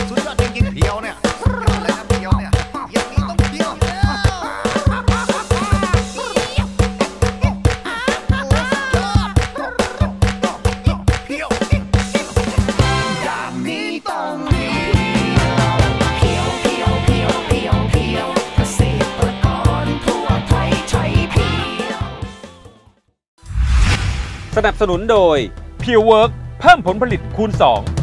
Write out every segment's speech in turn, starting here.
สุดยอดจริงๆเพียวเนี่ยอะไรนะเพียวเนี่ยอย่างนี้ต้องเพียวสนับสนุนโดย Pure Work เพิ่มผลผลิตคูณ 2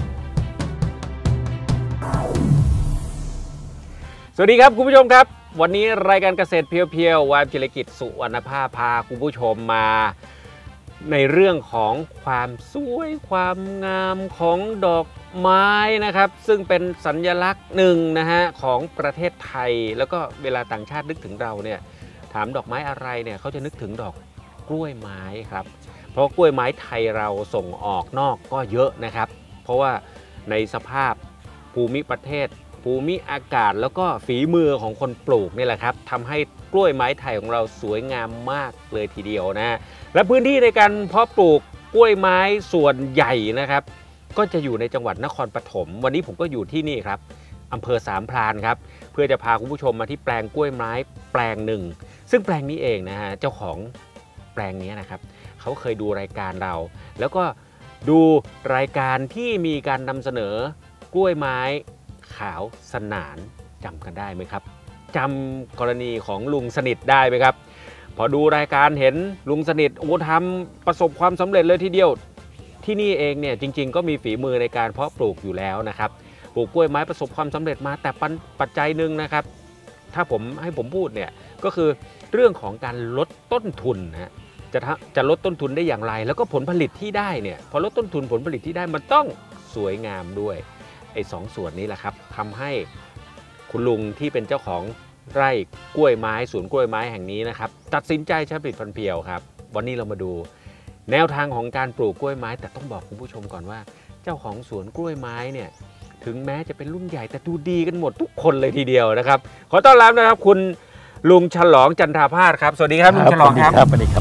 สวัสดีครับคุณผู้ชมครับวันนี้รายการเกษตรเพียวๆวายจิรกิจสุวรรณภาพาคุณผู้ชมมาในเรื่องของความสวยความงามของดอกไม้นะครับซึ่งเป็นสัญลักษณ์หนึ่งนะฮะของประเทศไทยแล้วก็เวลาต่างชาตินึกถึงเราเนี่ยถามดอกไม้อะไรเนี่ยเขาจะนึกถึงดอกกล้วยไม้ครับเพราะกล้วยไม้ไทยเราส่งออกนอกก็เยอะนะครับเพราะว่าในสภาพภูมิประเทศภูมิอากาศแล้วก็ฝีมือของคนปลูกนี่แหละครับทำให้กล้วยไม้ไทยของเราสวยงามมากเลยทีเดียวนะและพื้นที่ในการเพาะปลูกกล้วยไม้ส่วนใหญ่นะครับก็จะอยู่ในจังหวัดนครปฐมวันนี้ผมก็อยู่ที่นี่ครับอำเภอสามพรานครับเพื่อจะพาคุณผู้ชมมาที่แปลงกล้วยไม้แปลงหนึ่งซึ่งแปลงนี้เองนะฮะเจ้าของแปลงนี้นะครับเขาเคยดูรายการเราแล้วก็ดูรายการที่มีการนำเสนอกล้วยไม้ขาวสนานจำกันได้ไหมครับจำกรณีของลุงสนิทได้ไหมครับพอดูรายการเห็นลุงสนิทโอ้ทำประสบความสำเร็จเลยทีเดียวที่นี่เองเนี่ยจริงๆก็มีฝีมือในการเพาะปลูกอยู่แล้วนะครับปลูกกล้วยไม้ประสบความสำเร็จมาแต่ปัจจัยหนึ่งนะครับถ้าให้ผมพูดเนี่ยก็คือเรื่องของการลดต้นทุนนะจะลดต้นทุนได้อย่างไรแล้วก็ผลผลิตที่ได้เนี่ยพอลดต้นทุนผลผลิตที่ได้มันต้องสวยงามด้วยไอ้สองส่วนนี้แหละครับทำให้คุณลุงที่เป็นเจ้าของไร่กล้วยไม้สวนกล้วยไม้แห่งนี้นะครับตัดสินใจใช้ผลิตภัณฑ์เพียวครับวันนี้เรามาดูแนวทางของการปลูกกล้วยไม้แต่ต้องบอกคุณผู้ชมก่อนว่าเจ้าของสวนกล้วยไม้เนี่ยถึงแม้จะเป็นรุ่นใหญ่แต่ดูดีกันหมดทุกคนเลยทีเดียวนะครับขอต้อนรับนะครับคุณลุงฉลองจันทราพาสครับสวัสดีครับลุงฉลองครับสวัสดีครับ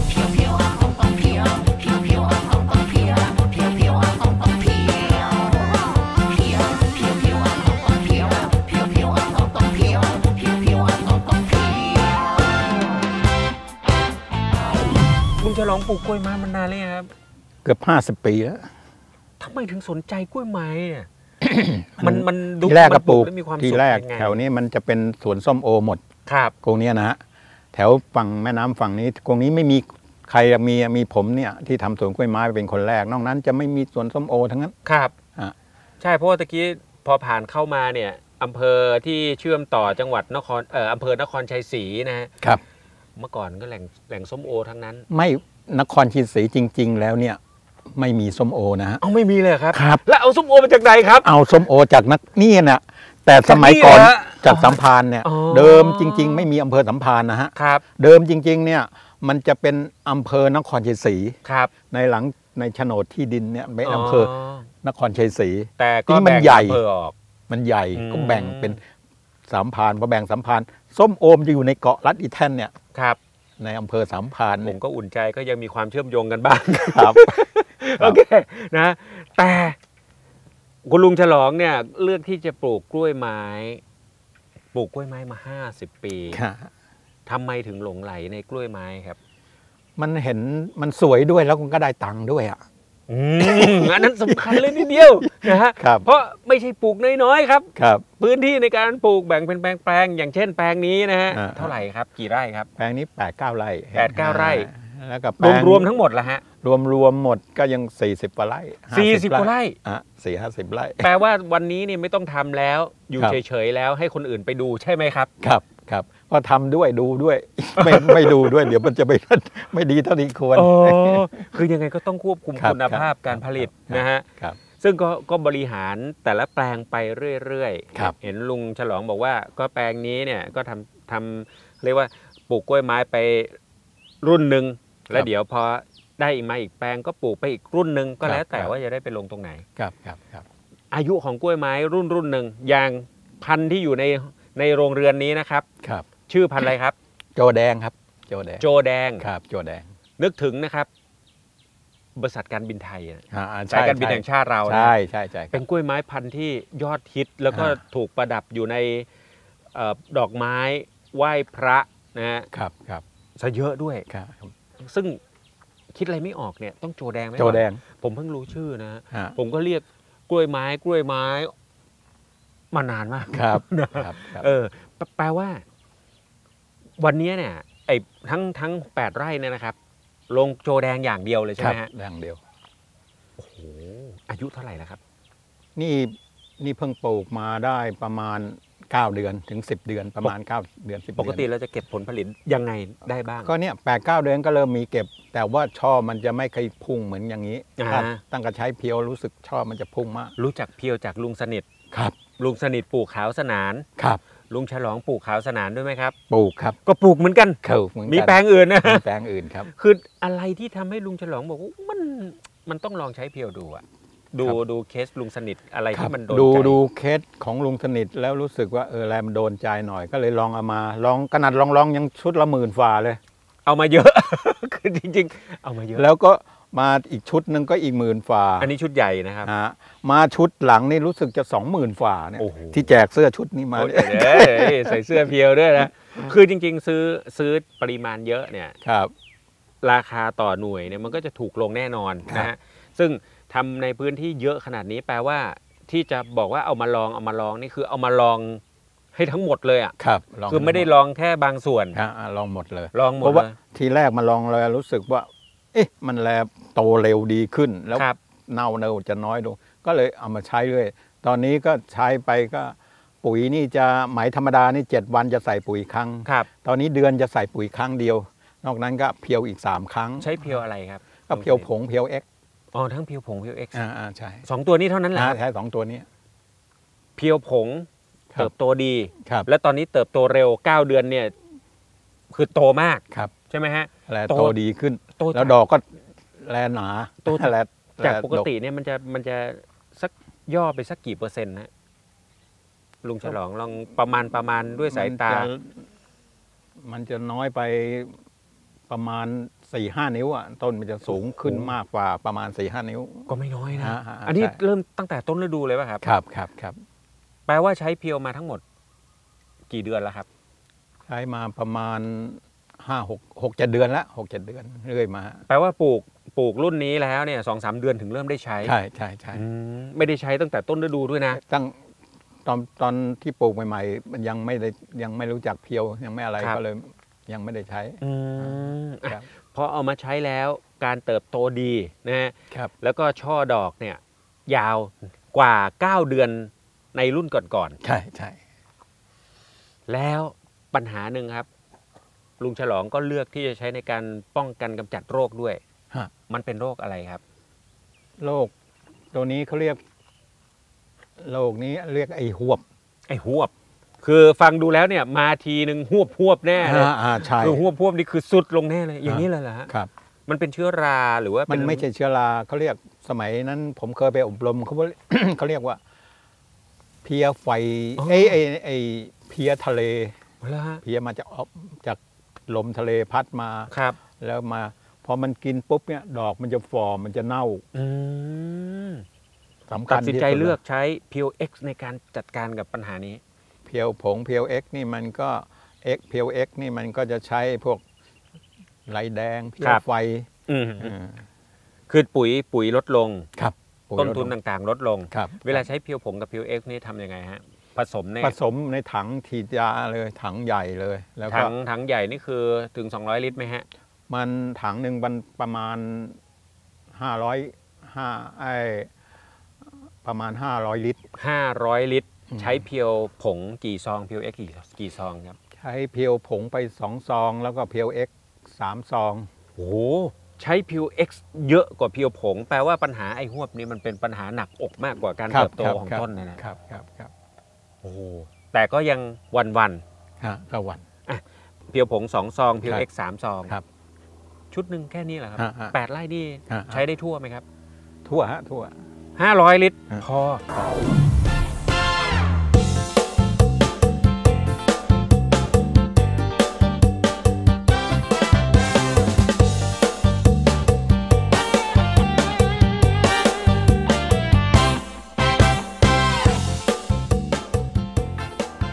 ฉลองปลูกกล้วยไม้มันนานเลยครับเกือบ50 ปีแล้วทำไมถึงสนใจกล้วยไม้เนี่ย มันดูที่แรกก็ปลูกที่แรกแถวนี้มันจะเป็นสวนส้มโอหมดครับกรงนี้นะฮะแถวฝั่งแม่น้ำฝั่งนี้กรงนี้ไม่มีใครมีผมเนี่ยที่ทำสวนกล้วยไม้เป็นคนแรกนอกนั้นจะไม่มีสวนส้มโอทั้งนั้นครับใช่เพราะว่าตะกี้พอผ่านเข้ามาเนี่ยอำเภอที่เชื่อมต่อจังหวัดอำเภอนครชัยศรีนะครับเมื่อก่อนก็แหล่งส้มโอทั้งนั้นไม่นครชัยศรีจริงๆแล้วเนี่ยไม่มีส้มโอนะฮะเอาไม่มีเลยครับครับแล้วเอาส้มโอมาจากไหนครับเอาส้มโอจากนี่นะแต่สมัยก่อนจากสัมพันธ์เนี่ยเดิมจริงๆไม่มีอำเภอสัมพันธ์นะฮะครับเดิมจริงๆเนี่ยมันจะเป็นอำเภอนครชัยศรีครับในโฉนดที่ดินเนี่ยเป็นอำเภอนครชัยศรีแต่ก็มันใหญ่ออกมันใหญ่ก็แบ่งเป็นสัมพันธ์พอแบ่งสัมพันธ์ส้มโอมจะอยู่ในเกาะลัดอีแทนเนี่ยครับในอำเภอสามพรานผมก็อุ่นใจก็ยังมีความเชื่อมโยงกันบ้างครับโอเคนะแต่คุณลุงฉลองเนี่ยเลือกที่จะปลูกกล้วยไม้มา50 ปีทำไมถึงหลงไหลในกล้วยไม้ครับมันเห็นมันสวยด้วยแล้วก็ได้ตังค์ด้วยอ่ะอันนั้นสำคัญเลยนิดเดียวนะฮะเพราะไม่ใช่ปลูกน้อยๆครับพื้นที่ในการปลูกแบ่งเป็นแปลงอย่างเช่นแปลงนี้นะฮะเท่าไหร่ครับกี่ไร่ครับแปลงนี้8-9 ไร่ 8-9 ไร่แล้วก็รวมทั้งหมดละฮะรวมหมดก็ยัง40 กว่าไร่ 40 กว่าไร่ 40-50 ไร่แปลว่าวันนี้นี่ไม่ต้องทำแล้วอยู่เฉยๆแล้วให้คนอื่นไปดูใช่ไหมครับครับพอทำด้วยดูด้วยไม่ดูด้วยเดี๋ยวมันจะไม่ดีเท่าที่ควรคือยังไงก็ต้องควบคุมคุณภาพการผลิตนะฮะซึ่งก็บริหารแต่ละแปลงไปเรื่อยๆเห็นลุงฉลองบอกว่าก็แปลงนี้เนี่ยก็ทำเรียกว่าปลูกกล้วยไม้ไปรุ่นหนึ่งแล้วเดี๋ยวพอได้มาอีกแปลงก็ปลูกไปอีกรุ่นหนึ่งก็แล้วแต่ว่าจะได้ไปลงตรงไหนครับอายุของกล้วยไม้รุ่นหนึ่งอย่างพันธุ์ที่อยู่ในโรงเรือนนี้นะครับชื่อพันธุ์อะไรครับโจแดงครับโจแดงครับโจแดงนึกถึงนะครับบริษัทการบินไทยอะใช่สายการบินแห่งชาติเรานะใช่ใช่ใช่เป็นกล้วยไม้พันธุ์ที่ยอดฮิตแล้วก็ถูกประดับอยู่ในดอกไม้ไหว้พระนะฮะครับครับซะเยอะด้วยครับซึ่งคิดอะไรไม่ออกเนี่ยต้องโจแดงไหมโจแดงผมเพิ่งรู้ชื่อนะฮะฮะผมก็เรียกกล้วยไม้มานานมากครับนะครับ แปลว่า วันนี้เนี่ยไอ้ทั้ง8 ไร่เนี่ยนะครับ ลงโจแดงอย่างเดียวเลยใช่ครัไหบมฮะแดงเดียวโอ้โหอายุเท่าไหร่แล้วครับนี่เพิ่งปลูกมาได้ประมาณ9 เดือนถึง10 เดือนประมาณ9 เดือน10 เดือนปกติเราจะเก็บผลผลิตยังไงได้บ้างก็เนี่ย8-9 เดือนก็เริ่มมีเก็บ แต่ว่าช่อมันจะไม่เคยพุ่งเหมือนอย่างนี้อ่าถ้าตั้งแต่ใช้เพียวรู้สึกช่อมันจะพุ่งมากรู้จักเพียวจากลุงสนิทครับลุงสนิทปลูกขาวสนานครับลุงฉลองปลูกขาวสนานด้วยไหมครับปลูกครับก็ปลูกเหมือนกันเขาเหมือนกันมีแปลงอื่นนะมีแปลงอื่นครับคืออะไรที่ทำให้ลุงฉลองบอกว่ามันต้องลองใช้เพียวดูอะดูเคสลุงสนิทอะไรที่มันโดนใจดูเคสของลุงสนิทแล้วรู้สึกว่าแรมนโดนใจหน่อยก็เลยลองเอามาลองขนาดลองยังชุดละ10,000 ฝ่าเลยเอามาเยอะ คือจริงๆ เอามาเยอะแล้วก็มาอีกชุดหนึ่งก็อีก10,000 ฝ่าอันนี้ชุดใหญ่นะครับฮะมาชุดหลังนี่รู้สึกจะ 20,000 ฝ่าเนี่ยโอ้โหที่แจกเสื้อชุดนี้มาโอ้เนี่ยเอ้ยใส่เสื้อเพียวด้วยนะ คือจริงๆ ซื้อปริมาณเยอะเนี่ยครับราคาต่อหน่วยเนี่ยมันก็จะถูกลงแน่นอนครับนะฮะซึ่งทำในพื้นที่เยอะขนาดนี้แปลว่าที่จะบอกว่าเอามาลองนี่คือเอามาลองให้ทั้งหมดเลยอ่ะครับลองคือไม่ได้ลองแค่บางส่วนฮะลองหมดเลยลองหมเพดราะว่าเลยทีแรกมาลองเลยรู้สึกว่า เอ๊ะมันแลโตเร็วดีขึ้น แล้วครับเน่าจะน้อยลงก็เลยเอามาใช้เลยตอนนี้ก็ใช้ไปก็ปุ๋ยนี่จะไหมธรรมดานี่7 วันจะใส่ปุ๋ยครั้งครับตอนนี้เดือนจะใส่ปุ๋ยครั้งเดียว นอกนั้นก็เพียวอีก3 ครั้งใช้เพียวอะไรครับก็เพียวผงเพียวเอ็กอ๋อทั้งเพียวผงเพียวเอ็กซ์ใช่สองตัวนี้เท่านั้นแหละครับใช้2 ตัวนี้เพียวผงครับเติบโตดีครับและตอนนี้เติบโตเร็ว 9 เดือนเนี่ยคือโตมากครับใช่ไหมฮะแลโตโตดีขึ้นโตแล้วดอกก็แลหนาโตแลจากปกติเนี่ยมันจะสักย่อไปสักกี่เปอร์เซ็นต์นะลุงฉลองลองประมาณด้วยสายตามันจะน้อยไปประมาณ 4-5 นิ้วอ่ะต้นมันจะสูงขึ้นโอ้โหมากกว่าประมาณ 4-5 นิ้วก็ไม่น้อยนะฮะอันนี้ใช่เริ่มตั้งแต่ต้นฤดูเลยป่ะครับครับแปลว่าใช้เพียวมาทั้งหมดกี่เดือนแล้วครับใช้มาประมาณ6-7 เดือนแล้ว6-7 เดือนเรื่อยมาแปลว่าปลูกรุ่นนี้แล้วเนี่ย2-3 เดือนถึงเริ่มได้ใช้ใช่อืมไม่ได้ใช้ตั้งแต่ต้นฤดูด้วยนะตั้งตอนที่ปลูกใหม่ๆมันยังไม่รู้จักเพียวยังไม่อะไรครับก็เลยยังไม่ได้ใช้อืมอ่ะครับพอเอามาใช้แล้วการเติบโตดีนะฮะครับแล้วก็ช่อดอกเนี่ยยาวกว่า 9 เดือนในรุ่นก่อนใช่ๆแล้วปัญหาหนึ่งครับ ลุงฉลองก็เลือกที่จะใช้ในการป้องกันกำจัดโรคด้วยฮะมันเป็นโรคอะไรครับโรคตัวนี้เขาเรียกโรคนี้เรียกไอ้หวบไอ้หวบ คือฟังดูแล้วเนี่ยมาทีหนึ่งหวบแน่เลยใช่คือหวบนี่คือสุดลงแน่เลยอย่างนี้เลยเหรอฮะครับมันเป็นเชื้อราหรือว่ามัเป็นไม่ใช่เชื้อราเขาเรียกสมัยนั้น ผมเคยไปอบรมเขาว่า เขาเรียกว่าเพี้ยไฟไอเพี้ยทะเลแล้วฮะเพี้ยมาจากลมทะเลพัดมาครับแล้วมาพอมันกินปุ๊บเนี่ยดอกมันจะฝ่อมันจะเน่าอืมสำคัตัญดสินที่ใจสุดเลือกใช้ POX ในการจัดการกับปัญหานี้เพียวผงเพียวเอ็กนี่มันก็เพียวเอ็กนี่มันก็จะใช้พวกไหลแดงเพี้คยรับไฟอืมอืมคือปุ๋ยลดลงครับปุ๋ยต้นทุนลดลงต่างๆ ลดลงครับเวลาใช้เพียวผงกับ POX นี่ทำยังไงฮะ ผสมในผสมในถังฉีดยาเลยถังใหญ่เลย แล้วก็ถังใหญ่นี่คือถึง 200 ลิตรไหมฮะมันถังหนึ่งมันประมาณประมาณ500 ลิตร 500 ลิตรอืมใช้เพียวผงกี่ซอง POX กี่ซองครับใช้เพียวผงไป2 ซอง แล้วก็เพียวเอ็ก3 ซองโอ้โหใช้ POX เยอะกว่าเพียวผง แปลว่าปัญหาไอ้หวบนี่มันเป็นปัญหาหนักอกมากกว่าการเติบโตของต้นนะนะครับ โอ้โหแต่ก็ยังวันฮะก็วันๆเพียวผง2 ซอง POX 3 ซองครับชุดหนึ่งแค่นี้เหรอครับฮะ 8 ไร่นี่ฮะใช้ได้ทั่วไหมครับทั่ว 500 ลิตรฮะพอ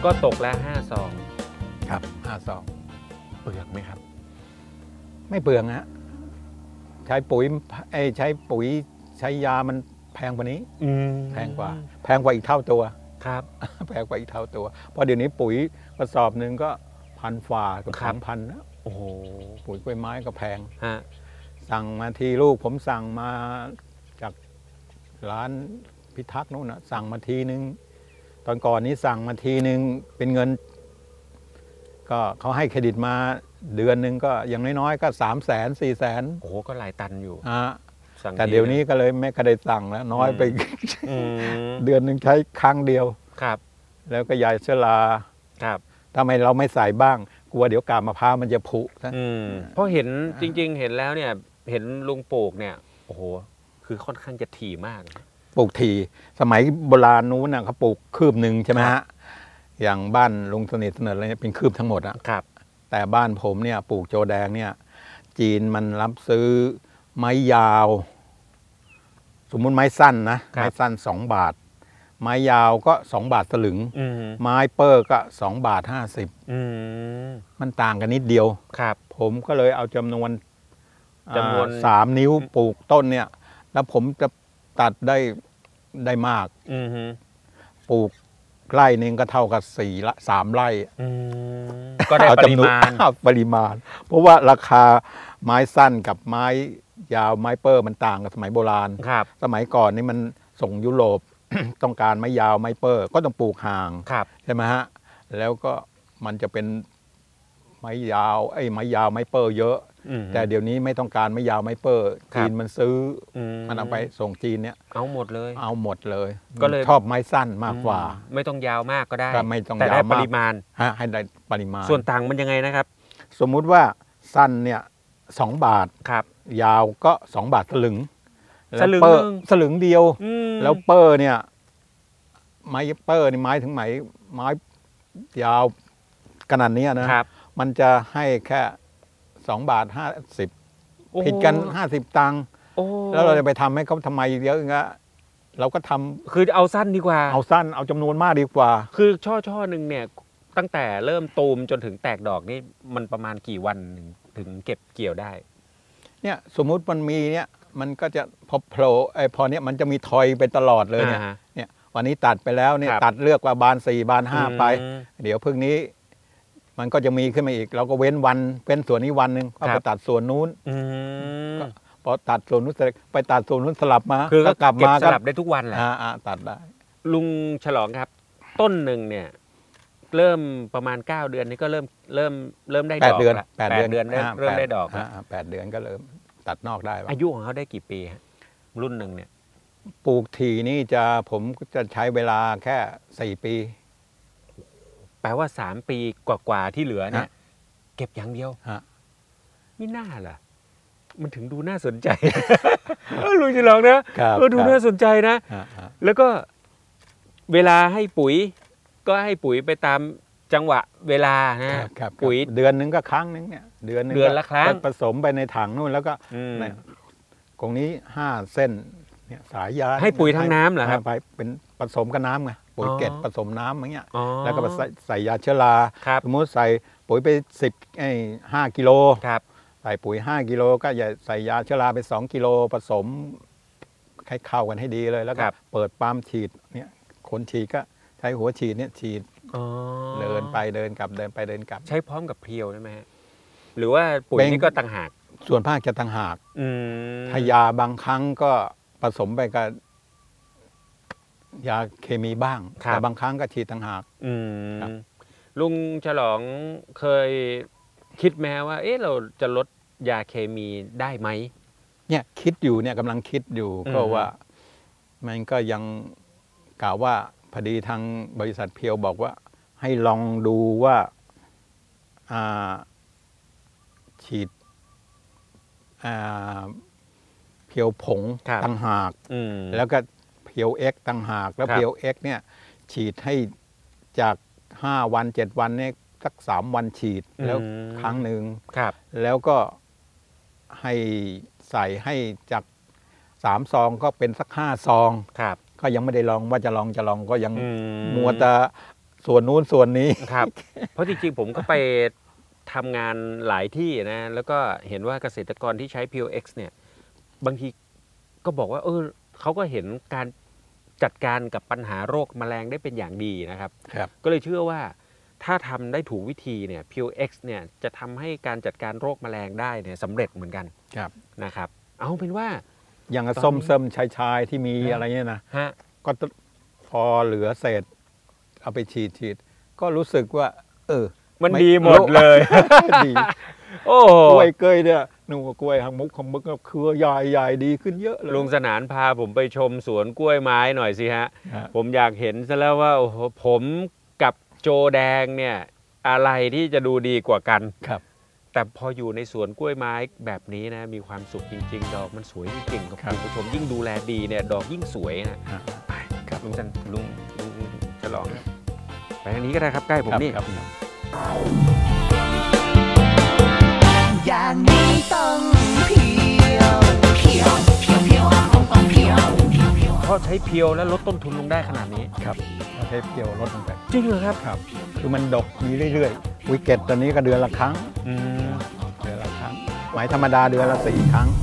ก็ตกแล้ว5 ซองครับ5 ซองเปลือกไหมครับไม่เปลืองฮะใช้ปุ๋ยใช้ปุ๋ยใช้ยามันแพงกว่านี้แพงกว่าอีกเท่าตัวครับแพงกว่าอีกเท่าตัวเพราะเดี๋ยวนี้ปุ๋ยกระสอบหนึ่งก็1,000 ฝ่ากับ2,000นะโอ้โหปุ๋ยกล้วยไม้ก็แพงฮะสั่งมาทีลูกผมสั่งมาจากร้านพิทักษ์นู้นนะสั่งมาทีนึงตอนก่อนนี้สั่งมาทีนึงเป็นเงิน ก็เขาให้เครดิตมาเดือนหนึ่งก็อย่างน้อยๆก็300,000 400,000 โอ้โหก็หลายตันอยู่ สั่งแต่เดี๋ยวนี้ก็เลยไม่กระได้สั่งแล้วน้อยไปเดือนหนึ่งใช้ครั้งเดียวครับแล้วก็ยายเชลาครับทำไมเราไม่ใส่บ้างกลัวเดี๋ยวกาบมะพร้าวมันจะผุซะเพราะเห็นจริง ๆ เห็นแล้วเนี่ย เห็นลุงปลูกเนี่ย โอ้โห คือค่อนข้างจะถี่มากปลูกทีสมัยโบราณนู้นนะเขาปลูกคืบหนึ่งใช่ไหมฮะอย่างบ้านลุงสนิทเสนออะไรเนี่ยเป็นคืบทั้งหมดอะครับแต่บ้านผมเนี่ยปลูกโจแดงเนี่ย จีนมันรับซื้อไม้ยาว สมมุติไม้สั้นนะไม้สั้น2 บาท ไม้ยาวก็2 บาทสลึงไม้เปอร์ก็2 บาท 50มันต่างกันนิดเดียวครับผมก็เลยเอาจำนวน3 นิ้วปลูกต้นเนี่ย แล้วผมจะตัดได้มากปลูกไร่หนึ่งก็เท่ากับ3 ไร่ก็ได้ปริมาณปริมาณ เพราะว่าราคาไม้สั้นกับไม้ยาวไม้เปอร์มันต่างกับสมัยโบราณ สมัยก่อนนี่มันส่งยุโรป ต้องการไม้ยาวไม้เปอร์ก็ต้องปลูกห่างใช่ไหมฮะแล้วก็มันจะเป็นไม้ยาวไม้ยาวไม้เปอร์เยอะแต่เดี๋ยวนี้ไม่ต้องการไม้ยาวไม้เปอร์จีนมันซื้อมันเอาไปส่งจีนเนี่ยเอาหมดเลยก็เลยชอบไม้สั้นมากกว่าไม่ต้องยาวมากก็ได้ไม่ต้องแต่ยาได้วปมากริมาณให้ได้ปริมาณส่วนต่างมันยังไงนะครับสมมุติว่าสั้นเนี่ย2 บาทยาวก็2 บาทสลึงสลึงเดียวแล้วเปอร์เนี่ยไม้เปอร์นี่ไม้ถึงไม้ยาวขนาดนี้นะมันจะให้แค่2 บาท 50ผิดกัน50 ตังค์แล้วเราจะไปทำให้เขาทำไมเยอะงั้นเราก็ทำคือเอาสั้นดีกว่าเอาสั้นเอาจำนวนมากดีกว่าคือช่อหนึ่งเนี่ยตั้งแต่เริ่มตูมจนถึงแตกดอกนี่มันประมาณกี่วันถึงเก็บเกี่ยวได้เนี่ยสมมุติมันมีเนี่ยมันก็จะพอโผล่พอเนี่ยมันจะมีทอยไปตลอดเลยเนี่ยวันนี้ตัดไปแล้วเนี่ยตัดเลือกว่าบาน4 บาน 5ไปเดี๋ยวพึ่งนี้มันก็จะมีขึ้นมาอีกเราก็เว้นส่วนนี้วันหนึ่งก็ไปตัดส่วนนู้นพอตัดส่วนนู้นไปตัดส่วนนู้นสลับมาคือก็กลับมาสลับได้ทุกวันแหละตัดได้ลุงฉลองครับต้นหนึ่งเนี่ยเริ่มประมาณ9 เดือนนี้ก็เริ่มได้ดอก8 เดือนเริ่มได้ดอก 8 เดือนก็เริ่มตัดนอกได้อายุของเขาได้กี่ปีฮะรุ่นหนึ่งเนี่ยปลูกทีนี่ผมจะใช้เวลาแค่4 ปีแปลว่า3 ปีกว่าที่เหลือเนี่ยเก็บอย่างเดียวไม่น่าล่ะมันถึงดูน่าสนใจลุงฉลองนะดูน่าสนใจนะแล้วก็เวลาให้ปุ๋ยก็ให้ปุ๋ยไปตามจังหวะเวลานะปุ๋ยเดือนนึงก็ครั้งนึงเนี่ยเดือนละครั้งผสมไปในถังนู่นแล้วก็ตรงนี้5 เส้นเนี่ยสายยาให้ปุ๋ยทั้งน้ำเหรอครับไปเป็นผสมกับน้ำไงปุ๋ยเกล็ดผสมน้ำอย่างเงี้ยแล้วก็ใส่ยาเชื้อราสมมติใส่ปุ๋ยไป5 กิโลใส่ปุ๋ย5 กิโลก็อย่าใส่ยาเชื้อราไป2 กิโลผสมให้เข้ากันให้ดีเลยแล้วก็เปิดปั๊มฉีดเนี่ยคนฉีดก็ใช้หัวฉีดเนี่ยฉีดเดินไปเดินกลับเดินไปเดินกลับใช้พร้อมกับเพลียวใช่ไหมหรือว่าปุ๋ยนี่ก็ต่างหากส่วนภาคจะต่างหากถ้ายาบางครั้งก็ผสมไปกับยาเคมีบ้างแต่บางครั้งก็ฉีดต่างหากลุงฉลองเคยคิดไหมว่าเราจะลดยาเคมีได้ไหมเนี่ยคิดอยู่เนี่ยกำลังคิดอยู่ก็ว่ามันก็ยังกล่าวว่าพอดีทางบริษัทเพียวบอกว่าให้ลองดูว่าฉีดเพียวผงต่างหากแล้วก็เพียวเอ็กต่างหากแล้วเพียวเอ็กเนี่ยฉีดให้จาก5 วัน 7 วันเนี่ยสัก3 วันฉีดแล้วครั้งหนึ่งแล้วก็ให้ใส่ให้จาก3 ซองก็เป็นสัก5 ซองก็ยังไม่ได้ลองว่าจะลองก็ยังมัวแต่ส่วนนู้นส่วนนี้ครับ เพราะจริงๆผมก็ไปทำงานหลายที่นะแล้วก็เห็นว่าเกษตรกรที่ใช้ POX เนี่ยบางทีก็บอกว่าเขาก็เห็นการจัดการกับปัญหาโรคแมลงได้เป็นอย่างดีนะครับก็เลยเชื่อว่าถ้าทำได้ถูกวิธีเนี่ย POX เนี่ยจะทำให้การจัดการโรคแมลงได้เนี่ยสำเร็จเหมือนกันนะครับเอาเป็นว่าอย่างส้มเสริมชายที่มีอะไรเนี่ยนะก็พอเหลือเศษเอาไปฉีดก็รู้สึกว่ามันดีหมดเลยดีโอ้กล้วยเกยเนี่ยนูกล้วยหางมุกของมึกเครือใหญ่ดีขึ้นเยอะเลยลุงสนานพาผมไปชมสวนกล้วยไม้หน่อยสิฮะผมอยากเห็นซะแล้วว่าโอ้โหผมกับโจแดงเนี่ยอะไรที่จะดูดีกว่ากันครับแต่พออยู่ในสวนกล้วยไม้แบบนี้นะมีความสุขจริงๆดอกมันสวยจริงๆครับคุณผู้ชมยิ่งดูแลดีเนี่ยดอกยิ่งสวยนะไปครับลุงจะลองไปทางนี้ก็ได้ครับใกล้ผมนี่อย่างนี้ต้องเพียวเพราะใช้เพียวแล้วลดต้นทุนลงได้ขนาดนี้ครับใช้เพียวลดลงไปจริงเหรอครับครับคือมันดกมีเรื่อยๆวิกเก็ตตอนนี้ก็เดือนละครั้งเดือนละครั้งหมายธรรมดาเดือนละ4 ครั้ง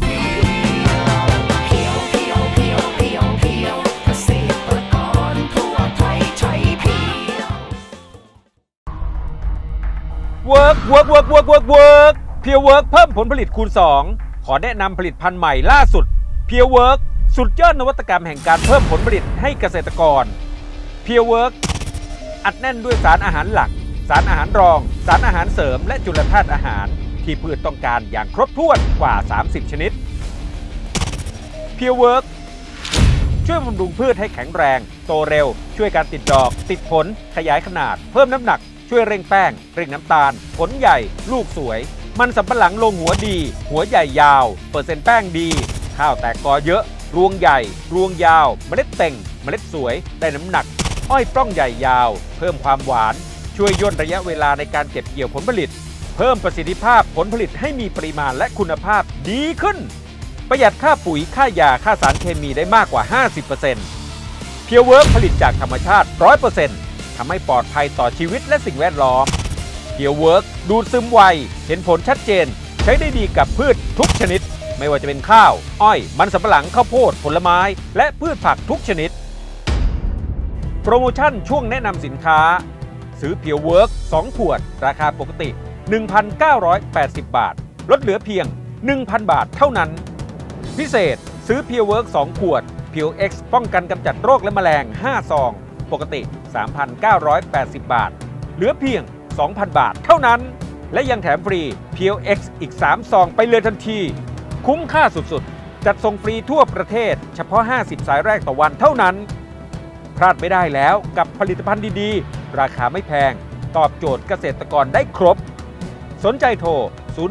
เวิร์กเพียวเวิร์กเพิ่มผลผลิตคูณ2ขอแนะนำผลิตภัณฑ์ใหม่ล่าสุดเพียวเวิร์กสุดยอดนวัตกรรมแห่งการเพิ่มผลผลิตให้เกษตรกรเพียวเวิร์กอัดแน่นด้วยสารอาหารหลักสารอาหารรองสารอาหารเสริมและจุลธาตุอาหารที่พืชต้องการอย่างครบถ้วนกว่า30ชนิดเพียวเวิร์กช่วยบำรุงพืชให้แข็งแรงโตเร็วช่วยการติดดอกติดผลขยายขนาดเพิ่มน้ำหนักช่วยเร่งแป้งเร่งน้ำตาลผลใหญ่ลูกสวยมันสำปะหลังลงหัวดีหัวใหญ่ยาวเปอร์เซ็นต์แป้งดีข้าวแตกกอเยอะรวงใหญ่รวงยาวเมล็ดเต่งเมล็ดสวยได้น้ำหนักอ้อยปล้องใหญ่ยาวเพิ่มความหวานช่วยย่นระยะเวลาในการเก็บเกี่ยวผลผลิตเพิ่มประสิทธิภาพผลผลิตให้มีปริมาณและคุณภาพดีขึ้นประหยัดค่าปุ๋ยค่ายาค่าสารเคมีได้มากกว่า 50% เพียวเวิร์กผลิตจากธรรมชาติ 100% ทำให้ปลอดภัยต่อชีวิตและสิ่งแวดล้อมเพียวเวิร์กดูดซึมไวเห็นผลชัดเจนใช้ได้ดีกับพืชทุกชนิดไม่ว่าจะเป็นข้าวอ้อยมันสำปะหลังข้าวโพดผลไม้และพืชผักทุกชนิดโปรโมชั่นช่วงแนะนำสินค้าซื้อเพียวเวิร์ก2ขวดราคาปกติ 1,980 บาทลดเหลือเพียง 1,000 บาทเท่านั้นพิเศษซื้อเพียวเวิร์ก2ขวดเพียว X ป้องกันกำจัดโรคและแมลง5ซองปกติ 3,980 บาทเหลือเพียง 2,000 บาทเท่านั้นและยังแถมฟรีเพียว X อีก3ซองไปเลยทันทีคุ้มค่าสุดๆจัดส่งฟรีทั่วประเทศเฉพาะ50สายแรกต่อวันเท่านั้นพลาดไม่ได้แล้วกับผลิตภัณฑ์ดีๆราคาไม่แพงตอบโจทย์เกษตรกรได้ครบสนใจโทร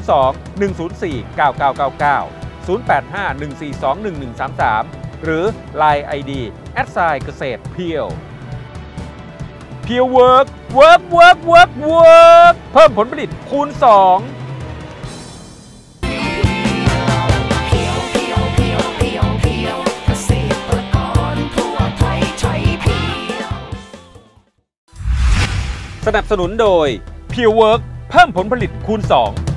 02-104-9999 085-142-1133 หรือ Line ID @เกษตรเพียวเพียวเวิร์กเพิ่มผลผลิตคูณ2สนับสนุนโดย Pure Work เพิ่มผลผลิตคูณ2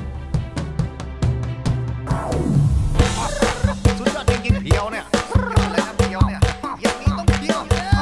สุดยอดจริงๆเพียวเนี่ยอะไรนะเพียวเนี่ยอย่างนี้ต้องเพียว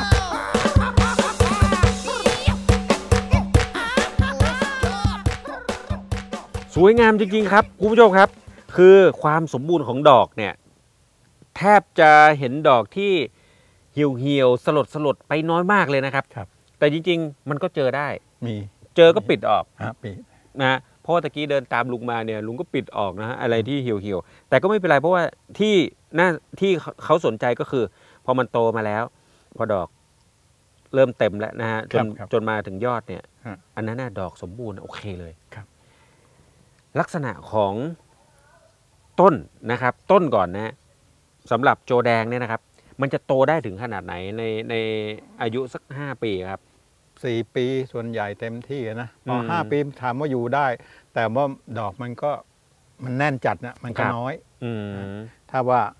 สวยงามจริงๆครับคุณผู้ชมครับคือความสมบูรณ์ของดอกเนี่ยแทบจะเห็นดอกที่เหี่ยวๆสลดไปน้อยมากเลยนะครับแต่จริงๆมันก็เจอได้เจอก็ปิดออกนะเพราะว่าตะกี้เดินตามลุงมาเนี่ยลุงก็ปิดออกนะฮะอะไรที่เหี่ยวๆแต่ก็ไม่เป็นไรเพราะว่าที่เขาสนใจก็คือพอมันโตมาแล้วพอดอกเริ่มเต็มแล้วนะฮะจนมาถึงยอดเนี่ยอันนั้นดอกสมบูรณ์โอเคเลยลักษณะของต้นนะครับต้นก่อนนะสำหรับโจแดงเนี่ยนะครับมันจะโตได้ถึงขนาดไหนในอายุสัก5 ปีครับ 4 ปีส่วนใหญ่เต็มที่นะพอ5 ปีถามว่าอยู่ได้แต่ว่าดอกมันแน่นจัดนะมันก็น้อยถ้าว่า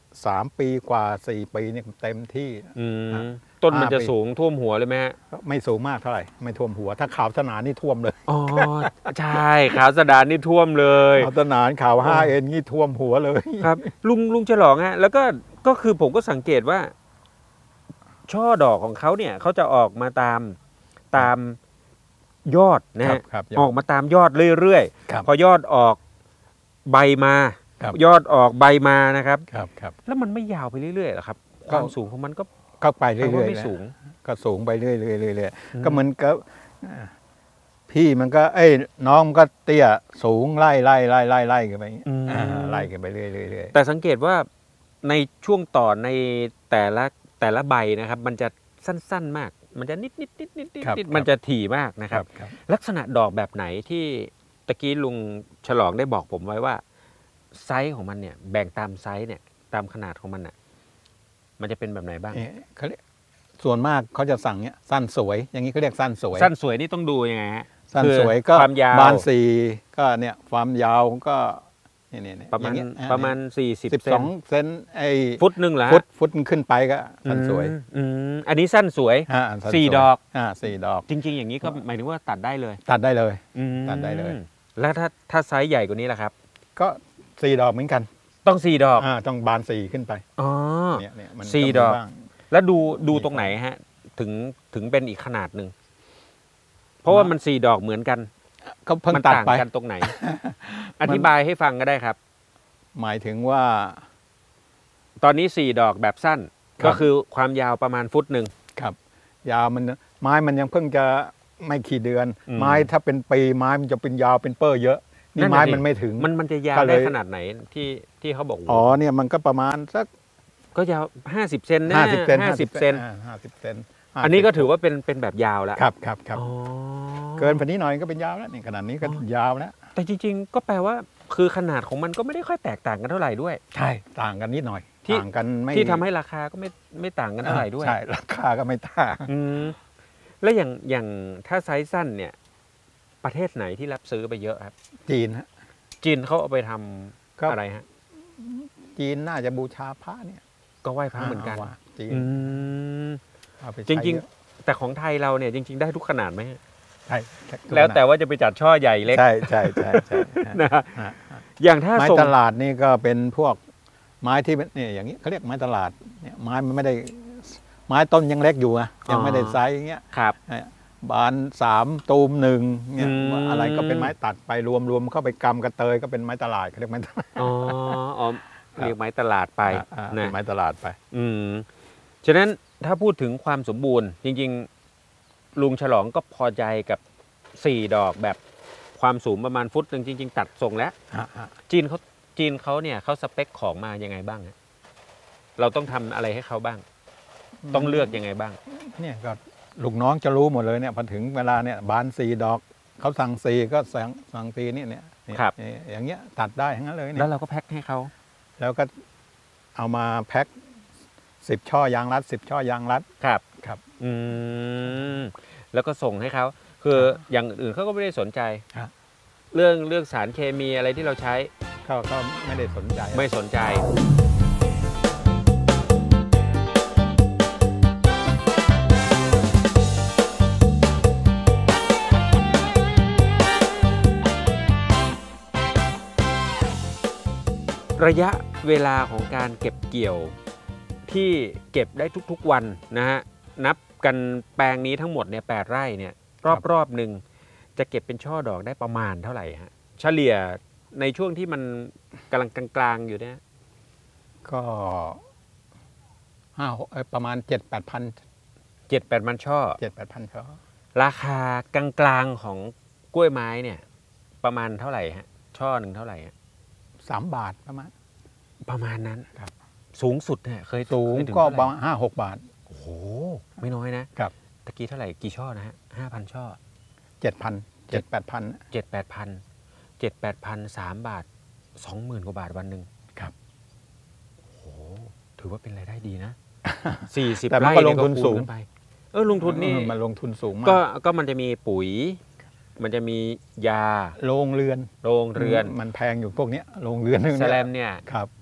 3 ปีกว่า 4 ปีเนี่ยเต็มที่ต้นมันจะ 5 ปีสูงท่วมหัวเลยไหมฮะไม่สูงมากเท่าไหร่ไม่ท่วมหัว ถ้าขาวสนานนี่ท่วมเลยอ๋อ ใช่ขาวสดานนี่ท่วมเลยขาวสนานขาว5 เอ็นนี่ท่วมหัวเลยครับ ลุงฉลองฮะแล้วก็คือผมก็สังเกตว่า ช่อดอกของเขาเนี่ยเขาจะออกมาตามยอดนะฮะครับออกมาตามยอดเรื่อยครับๆพอยอดออกใบมาครับยอดออกใบมานะครับครับแล้วมันไม่ยาวไปเรื่อยๆหรอครับคก็วามสูงของมันก็ก็ไปแปลเรื่ว่าอยไม่ๆสูงก็สูงไปเรื่อยๆอืมก็เหมือนกับพี่มันก็น้องมันก็เตี้ยสูงไล่กันไปอย่างเงี้ยไล่กันไปเรื่อยๆแต่สังเกตว่าในช่วงต่อในแต่ละใบนะครับ มันจะสั้นๆมาก มันจะนิดมันจะถี่มากนะครับ ลักษณะดอกแบบไหนที่ตะกี้ลุงฉลองได้บอกผมไว้ว่า ไซส์ของมันเนี่ยแบ่งตามไซส์เนี่ยตามขนาดของมันน่ะมันจะเป็นแบบไหนบ้างเขาเรียกส่วนมากเขาจะสั่งเนี้ยสั้นสวย อย่างนี้เขาเรียกสั้นสวยสั้นสวยนี่ต้องดูยังไงฮะสั้นสวยก็ความยาวบานสี่ก็เนี่ยความยาวก็เนี่ยประมาณอย่งเงี้ย 40 12 เซนฟุตหนึ่งเหรอฮะฟุตขึ้นไปก็สั้นสวยอันนี้สั้นสวยสั้นสี่สวยดอกสี่ดอกจริง ๆ อย่างนี้ก็หมายถึงว่าตัดได้เลยตัดได้เลยอืมตัดได้เลยแล้วถ้าไซส์ใหญ่กว่านี้ล่ะครับก็4 ดอกเหมือนกันต้อง4 ดอกต้องบาน4ขึ้นไปอ๋อเนี่ยมันสี่มีดอกบ้างแล้วดูตรงไหนฮะ ถึงเป็นอีกขนาดหนึ่งเพราะว่ามัน4 ดอกเหมือนกันก็เพิ่งมันตัดต่างไปกันตรงไหน อธิบายให้ฟังก็ได้ครับหมายถึงว่าตอนนี้4 ดอกแบบสั้นครับก็คือความยาวประมาณฟุตหนึ่งครับ ยาวมันไม้มันยังเพิ่งจะไม่กี่เดือนอืมไม้ถ้าเป็นปีไม้มันจะเป็นยาวเป็นเปอร์เยอะนั่นี่นน่ะไม้ดิมันไม่ถึงมันจะยาวก็เลยได้ขนาดไหนที่เขาบอกอ๋อเนี่ยมันก็ประมาณสักก็ยาว50 เซนนะ 50 เซน 50 เซน 50 เซนอันนี้ก็ถือว่าเป็นแบบยาวแล้วครับอ๋อเกินพอนี้หน่อยก็เป็นยาวแล้วนี่ขนาดนี้ก็ยาวแล้วแต่จริงๆ ก็แปลว่าคือขนาดของมันก็ไม่ได้ค่อยแตกต่างกันเท่าไหร่ด้วยใช่ต่างกันนิดหน่อยที่ต่างกันไม่ที่ทำให้ราคาก็ไม่ต่างกันเท่าไหร่ด้วยใช่ราคาก็ไม่ต่างอืมแล้วอย่างถ้าไซส์สั้นเนี่ย ประเทศไหนที่รับซื้อไปเยอะครับจีนฮะจีนเขาเอาไปทำครับอะไรฮะจีนน่าจะบูชาพระเนี่ยก็ไหว้พระเหมือนกันว่าจีนอืมเอาไปจใช้ริงเยอะๆ แต่ของไทยเราเนี่ยจริง ๆ ได้ทุกขนาดไหมฮะใช่แล้วแต่ว่าจะไปจัดช่อใหญ่เล็กใช่นะฮะฮะอย่างถ้าไม้ส่งตลาดนี่ก็เป็นพวกไม้ที่เนี่ยอย่างนี้เขาเรียกไม้ตลาดเนี่ยไม้มันไม่ได้ไม้ต้นยังเล็กอยู่อะยังไม่ได้ไซส์อย่างเงี้ยครับบาน3 ตูม 1เนี่ยอืมอะไรก็เป็นไม้ตัดไปรวมเข้าไปกำกระเตยก็เป็นไม้ตลาดเขาเรียกไม้ตลาดอ๋อเรียกไม้ตลาดไปเป็นะนไม้ตลาดไปฉะนั้นถ้าพูดถึงความสมบูรณ์ จริงๆ ลุงฉลองก็พอใจกับ4 ดอกแบบความสูงประมาณฟุตหนึ่งจริง ๆ ตัดส่งแล้ว จีนเขาเนี่ยเขาสเปคของมายังไงบ้างฮะเราต้องทำอะไรให้เขาบ้าง ต้องเลือกยังไงบ้างเนี่ยก็ลูกน้องจะรู้หมดเลยเนี่ยพอถึงเวลาเนี่ยบาน4 ดอกเขาสั่ง4ก็สั่ง4เนี่ยเนี่ยครับอย่างเงี้ยตัดได้ทั้งนั้นเลยเนี่แล้วยเราก็แพ็คให้เขาแล้วก็เอามาแพ็ค10 ช่อยางรัด10 ช่อยางรัดครับครับแล้วก็ส่งให้เขาคืออย่างอื่นเขาก็ไม่ได้สนใจครับเรื่องสารเคมีอะไรที่เราใช้เขาไม่ได้สนใจไม่สนใจ ระยะเวลาของการเก็บเกี่ยวที่เก็บได้ทุกๆวันนะฮะนับกันแปลงนี้ทั้งหมดเนี่ย8 ไร่เนี่ยรอบหนึ่งจะเก็บเป็นช่อดอกได้ประมาณเท่าไหร่ฮะเฉลี่ยในช่วงที่มันกำลังกลางๆอยู่เนี่ยก็ประมาณ 7-8 พัน 7-8 มันช่อ 7-8 พันช่อราคากลางๆของกล้วยไม้เนี่ยประมาณเท่าไหร่ฮะช่อหนึ่งเท่าไหร่ฮะ 3 บาทประมาณประมาณนั้นครับสูงสุดเนี่ยเคยสูงเคยถึก็เท่าไหปร่ระมาณ5-6 บาทโอ้โหไม่น้อยนะครับ ตะกี้เท่าไหร่กี่ช่อนะฮะ5,000 ช่อ 7,000 7-8 พัน 7-8,000 3 บาท 20,000 กว่าบาทวันหนึ่งครับโอ้โหถือว่าเป็นรายได้ดีนะ 40 แต่มันไร่ก็ลเนี่งยทุนคูณสูงขึ้ไปลงทุนนี่มันลงทุนสูงมาก็มันจะมีปุ๋ย มันจะมียาโรงเรือนโรงเรือนมันแพงอยู่พวกเนี้ยโรงเรือนนึงแสเนี่ยแลมเนี่ยครับ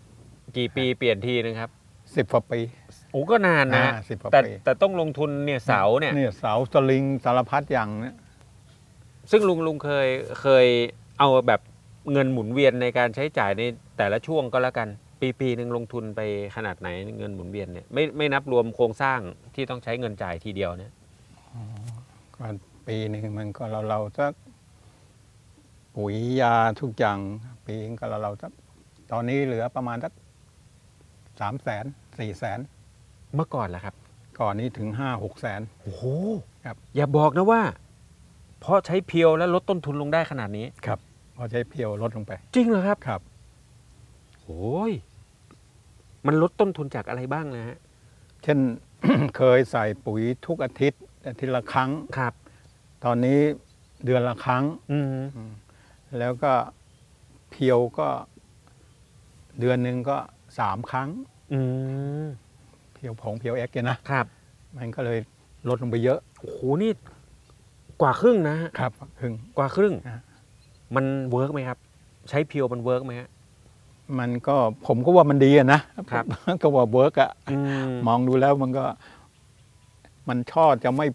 กี่ปีเปลี่ยนทีนึงครับ 10 กว่าปีโอ้ก็นานนะ 10 กว่าแต่ปีแต่ต้องลงทุนเนี่ยเสาเนี่ยเนี่ยเสาสลิงสารพัดอย่างเนี่ยซึ่งลุงเคยเอาแบบเงินหมุนเวียนในการใช้จ่ายในแต่ละช่วงก็แล้วกัน ปีหนึ่งลงทุนไปขนาดไหนเงินหมุนเวียนเนี่ยไม่นับรวมโครงสร้างที่ต้องใช้เงินจ่ายทีเดียวเนี่ยก็ปีหนึ่งมันก็เราสักปุ๋ยยาทุกอย่างปีนึงก็เราสักตอนนี้เหลือประมาณสัก300,000 400,000 เมื่อก่อนล่ะครับก่อนนี้ถึง5-6 แสนโอ้โหครับอย่าบอกนะว่า เพราะใช้เพียวแล้วลดต้นทุนลงได้ขนาดนี้ครับพอใช้เพียวลดลงไปจริงเหรอครับครับโอ้ยมันลดต้นทุนจากอะไรบ้างนะฮะเช่น เคยใส่ปุ๋ยทุกอาทิตย์ละครั้งครับตอนนี้เดือนละครั้งอืมแล้วก็เพียวก็เดือนหนึ่งก็3 ครั้งอืมเพียวเอ็กซ์เนี่ยนะครับ มันก็เลยลดลงไปเยอะโอ้โหนี่กว่าครึ่งนะฮะครับครึ่งกว่าครึ่งอ่ามันเวิร์กไหมครับ ใช้เพียวมันเวิร์กไหมฮะมันก็ผมก็ว่ามันดีอะนะครับ ก็ว่าเวิร์กอะอืมมองดูแล้วมันก็ มันช่อจะไม่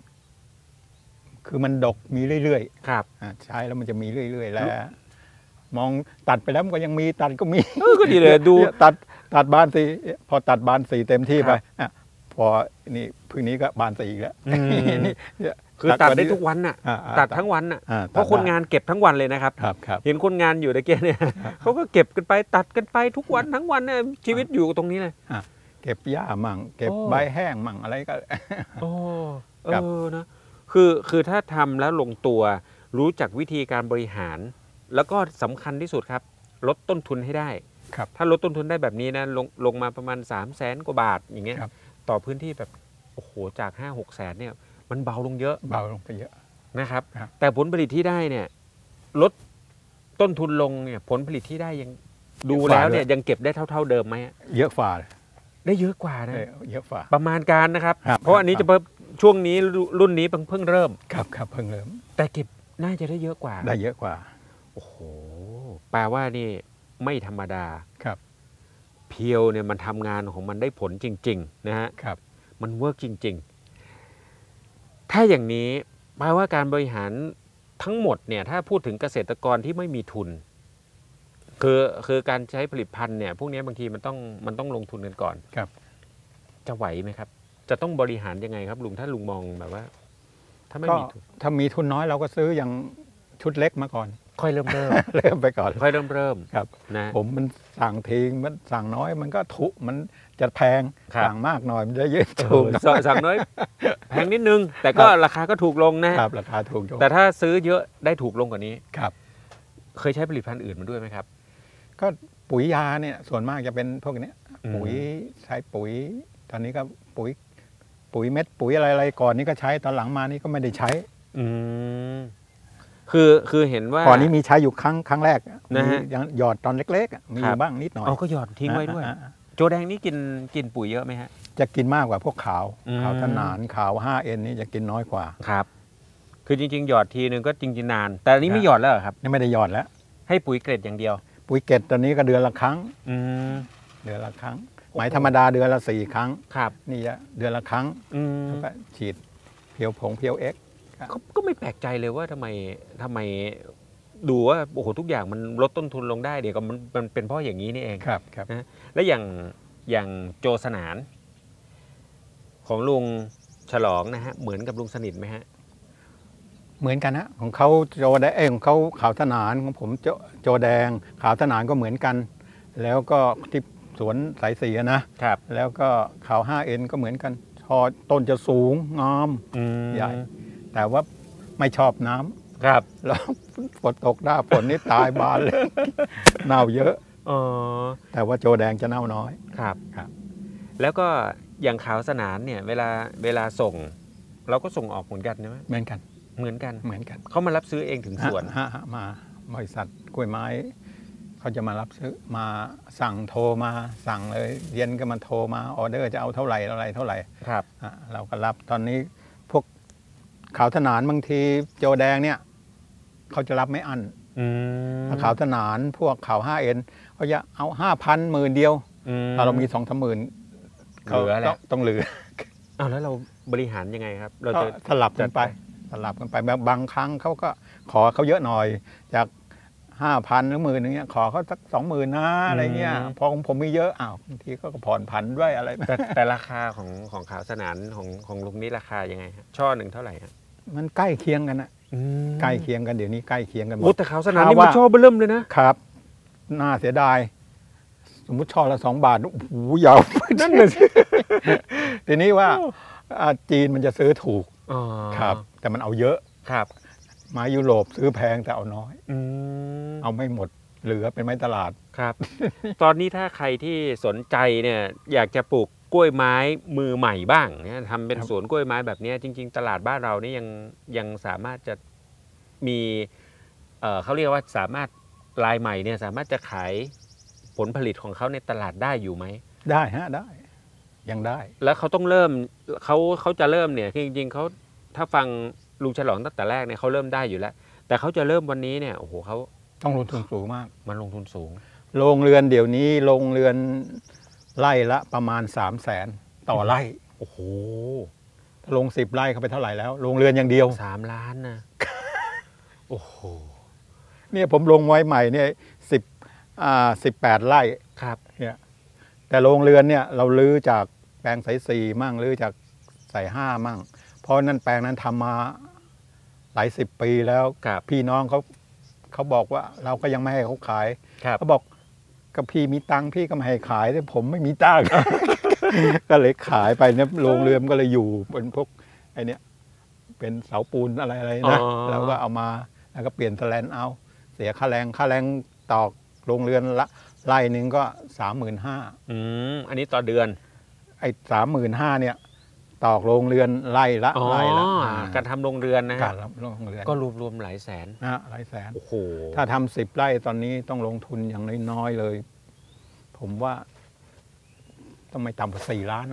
คือมันดกมีเรื่อยครับๆใช้แล้วมันจะมีเรื่อยๆแล้ว มองตัดไปแล้วมันก็ยังมีตัดก็มีก็ดีเลยดูเนี่ยตัดบานสีพอตัดบานสีเต็มที่ไปครับอ่ะพอนี่พึ่งนี้ก็บานสีอีกแล้วอืมนี่เนี่ยคือตัดได้ทุกวันน่ะอ่าตัดทั้งวันน่ะอ่เพราะคนงานเก็บทั้งวันเลยนะครับครับเห็นคนงานอยู่ตะเกียเนี่ยเขาก็เก็บกันไปตัดกันไปทุกวันทั้งวันเนี่ยชีวิตอยู่ตรงนี้เลยเก็บหญ้ามั่ง เก็บโอ้ใบแห้งมั่งอะไรก็โอ้เอครับอนะคือถ้าทำแล้วลงตัวรู้จักวิธีการบริหาร แล้วก็สำคัญที่สุดครับ ลดต้นทุนให้ได้ครับถ้าลดต้นทุนได้แบบนี้นะลงมาประมาณ 300,000 กว่าบาทอย่างเงี้ยครับต่อพื้นที่แบบโอ้โหจาก 5-6 แสนเนี่ยมันเบาลงเยอะเบาลงไปเยอะนะครับครับแต่ผลผลิตที่ได้เนี่ยลดต้นทุนลงเนี่ยผลผลิตที่ได้ยังดูแล้วเนี่ยยังเก็บได้เท่าเดิมไหมฮะเยอะฝ่าเลยได้เยอะกว่านะเยอะฝ่าประมาณการนะครับครับเพราะอันนี้ครับจะช่วงนี้รุ่นนี้เพิ่งเริ่มครับเพิ่งเริ่มแต่เก็บน่าจะได้เยอะกว่าได้เยอะกว่าโอ้โหแปลว่านี่ไม่ธรรมดาครับเพียวเนี่ยมันทำงานของมันได้ผลจริง ๆ นะฮะครับมันเวิร์กจริง ๆ ถ้าอย่างนี้แปลว่าการบริหารทั้งหมดเนี่ยถ้าพูดถึงเกษตรกรที่ไม่มีทุน คือการใช้ผลิตภัณฑ์เนี่ยพวกนี้บางทีมันต้องลงทุนกันก่อนครับจะไหวไหมครับ จะต้องบริหารยังไงครับลุงถ้าลุงมองแบบว่า ถ้าไม่ก็มีทุนถ้ามีทุนน้อยเราก็ซื้ออย่างชุดเล็กมาก่อนค่อยเริ่มเริ่มไปก่อนค่อยเริ่มครับนะผมมันสั่งทิ้งมันสั่งน้อยมันก็มันจะแพงครับสั่งมากหน่อยมันจะเยอะเอถูกอสั่งน้อยแพงนิดนึง แต่ก็ราคาก็ถูกลงนะครับราคาถูกอยู่แต่ถ้าซื้อเยอะได้ถูกลงกว่านี้ครับเคยใช้ผลิตภัณฑ์อื่นมาด้วยไหมครับก็ปุ๋ยยาเนี่ยส่วนมากจะเป็นพวกเนี้ยอืมปุ๋ยใช้ปุ๋ย ตอนนี้ก็ปุ๋ยเม็ดปุ๋ยอะไรก่อนนี้ก็ใช้ตอนหลังมานี่ก็ไม่ได้ใช้อืมคือเห็นว่าก่อนนี้มีใช้อยู่ครั้งแรกนะฮะมียังหยอดตอนเล็กๆมีอยู่บ้างนิดหน่อยเอาก็หยอดทิ้งไว้ด้วยอ่าโจแดงนี่กินปุ๋ยเยอะไหมฮะจะกินมากกว่าพวกขาวอืมขาวทนานขาว 5N นี่จะกินน้อยกว่าครับ คือจริงๆหยอดทีนึงก็จริงๆนาน แต่อันนี้ไม่หยอดแล้วเหรอครับนี่ไม่ได้หยอดแล้วให้ปุ๋ยเกรดอย่างเดียวปุ๋ยเกตตอนนี้ก็เดือนละครั้งอืมเดือนละครั้งหมายธรรมดาเดือนละ4 ครั้งครับนี่จะเดือนละครั้งอืมแล้วก็ฉีดเพียวเอ็กก็ไม่แปลกใจเลยว่าทำไมดูว่าโอ้โหทุกอย่างมันลดต้นทุนลงได้เดี๋ยวก็มันเป็นเพราะอย่างนี้นี่เองครับนะและอย่างโจสนาน ของลุงฉลองนะฮะเหมือนกับลุงสนิทไหมฮะเหมือนกันนะของเขาโจแดงของเขาขาวทนานของผมโจแดงขาวทนานก็เหมือนกัน แล้วก็ที่สวนสายสีนะครับ แล้วก็ขาว 5N ก็เหมือนกันชอต้นจะสูงงามอืมใหญ่ แต่ว่าไม่ชอบน้ำครับแล้วฝนตกหน้าฝนนี่ตายบานเลย เน่าเยอะอ๋อแต่ว่าโจแดงจะเน่าน้อยครับครับแล้วก็อย่างขาวสนานเนี่ยเวลาส่ง เราก็ส่งออกเหมือนกันใช่ไหมเหมือนกันเหมือนกันเหมือนกันเขามารับซื้อเองถึงสวนฮะมาบริษัทกล้วยไม้เขาจะมารับซื้อมาสั่งโทรมาสั่งเลยเย็นก็มาโทรมาออเดอร์จะเอาเท่าไหร่เท่าไหร่ครับเราก็รับตอนนี้พวกขาวถนานบางทีโจแดงเนี่ยเขาจะรับไม่อั้นอถ้าขาวสนานพวกขาว 5N เขาจะเอา 5,000 10,000เดียวถ้าเรามี 2-3 หมื่นเหลือแหละต้องเหลืออ้าวแล้วเราบริหารยังไงครับ เราจะสลับกันไปบางครั้งเขาก็ขอเขาเยอะหน่อยจาก 5,000 หรือ10,000อย่างเงี้ยขอเขาสัก 20,000 นะอะไรเงี้ยพอของผมมีเยอะบางทีก็ผ่อนผันด้วยอะไรแต่ราคาของขาวสนานของลุงนี่ราคายังไงฮะช่อหนึ่งเท่าไหร่ฮะมันใกล้เคียงกันนะใกล้เคียงกันเดี๋ยวนี้ใกล้เคียงกันหมโอ้ดแต่ขาวสนานนี่มันช่อเบิ่มเลยนะครับน่าเสียดาย สมมุติช่อละ2 บาทโอ้โหยาวนั่นเลยทีนี้ว่าจีนมันจะซื้อถูกอ๋อครับ แต่มันเอาเยอะครับไม้ยุโรปซื้อแพงแต่เอาน้อยมเอาไม่หมดเหลือเป็นไม้ตลาดครับ ตอนนี้ถ้าใครที่สนใจเนี่ยอยากจะปลูกกล้วยไม้มือใหม่บ้างเนี่ยทำเป็นครับสวนกล้วยไม้แบบนี้จริง ๆ ตลาดบ้านเรานี่ยังสามารถจะมีเขาเรียกว่าสามารถรายใหม่เนี่ยสามารถจะขายผลผลิตของเขาในตลาดได้อยู่ไหมได้ฮะได้ยังได้แล้วเขาต้องเริ่มเขาจะเริ่มเนี่ยคือจริงๆเขาถ้าฟังลุงฉลองตั้งแต่แรกเนี่ยเขาเริ่มได้อยู่แล้ว แต่เขาจะเริ่มวันนี้เนี่ยโอ้โหเขาต้องลงทุนสูงมากมันลงทุนสูงโรงเรือนเดี๋ยวนี้โรงเรือนไร่ละประมาณ 300,000 ต่อไร่โอ้โหถ้าลง10 ไร่เข้าไปเท่าไหร่แล้วโรงเรือนอย่างเดียว 3 ล้านนะ โอ้โหเนี่ยผมลงไว้ใหม่เนี่ย18 ไร่ครับเนี่ยแต่โรงเรือนเนี่ยเราลื้อจากแปลงสาย4มั่งลื้อจากสาย5มั่งเพราะนั่นแปลงนั้นทำมาหลาย10 ปีแล้วครับพี่น้องเขาบอกว่าเราก็ยังไม่ให้เขาขายครับเขาบอกก็พี่มีตังค์พี่ก็ไม่ให้ขายแต่ผมไม่มีตังค์ ก็เลยขายไปเนี่ยโรงเรือนก็เลยอยู่เป็นพวกไอเนี้ยเป็นเสาปูนอะไรนะแล้วก็เอามาแล้วก็เปลี่ยนแสแลนเอาเสียค่าแรงต่อโรงเรือนละไร่หนึ่งก็ 35,000 อันนี้ต่อเดือนไอ้35,000เนี่ยต่อโรงเรือนไร่ละอ๋อไร่ละการทำโรงเรือนนะกาฮะรรับโรงเรือนก็รวมๆหลายแสนนะหลายแสนโอ้โหถ้าทำ10 ไร่ตอนนี้ต้องลงทุนอย่างน้อยๆเลย ผมว่าต้องไม่ต่ำกว่า4 ล้านนะ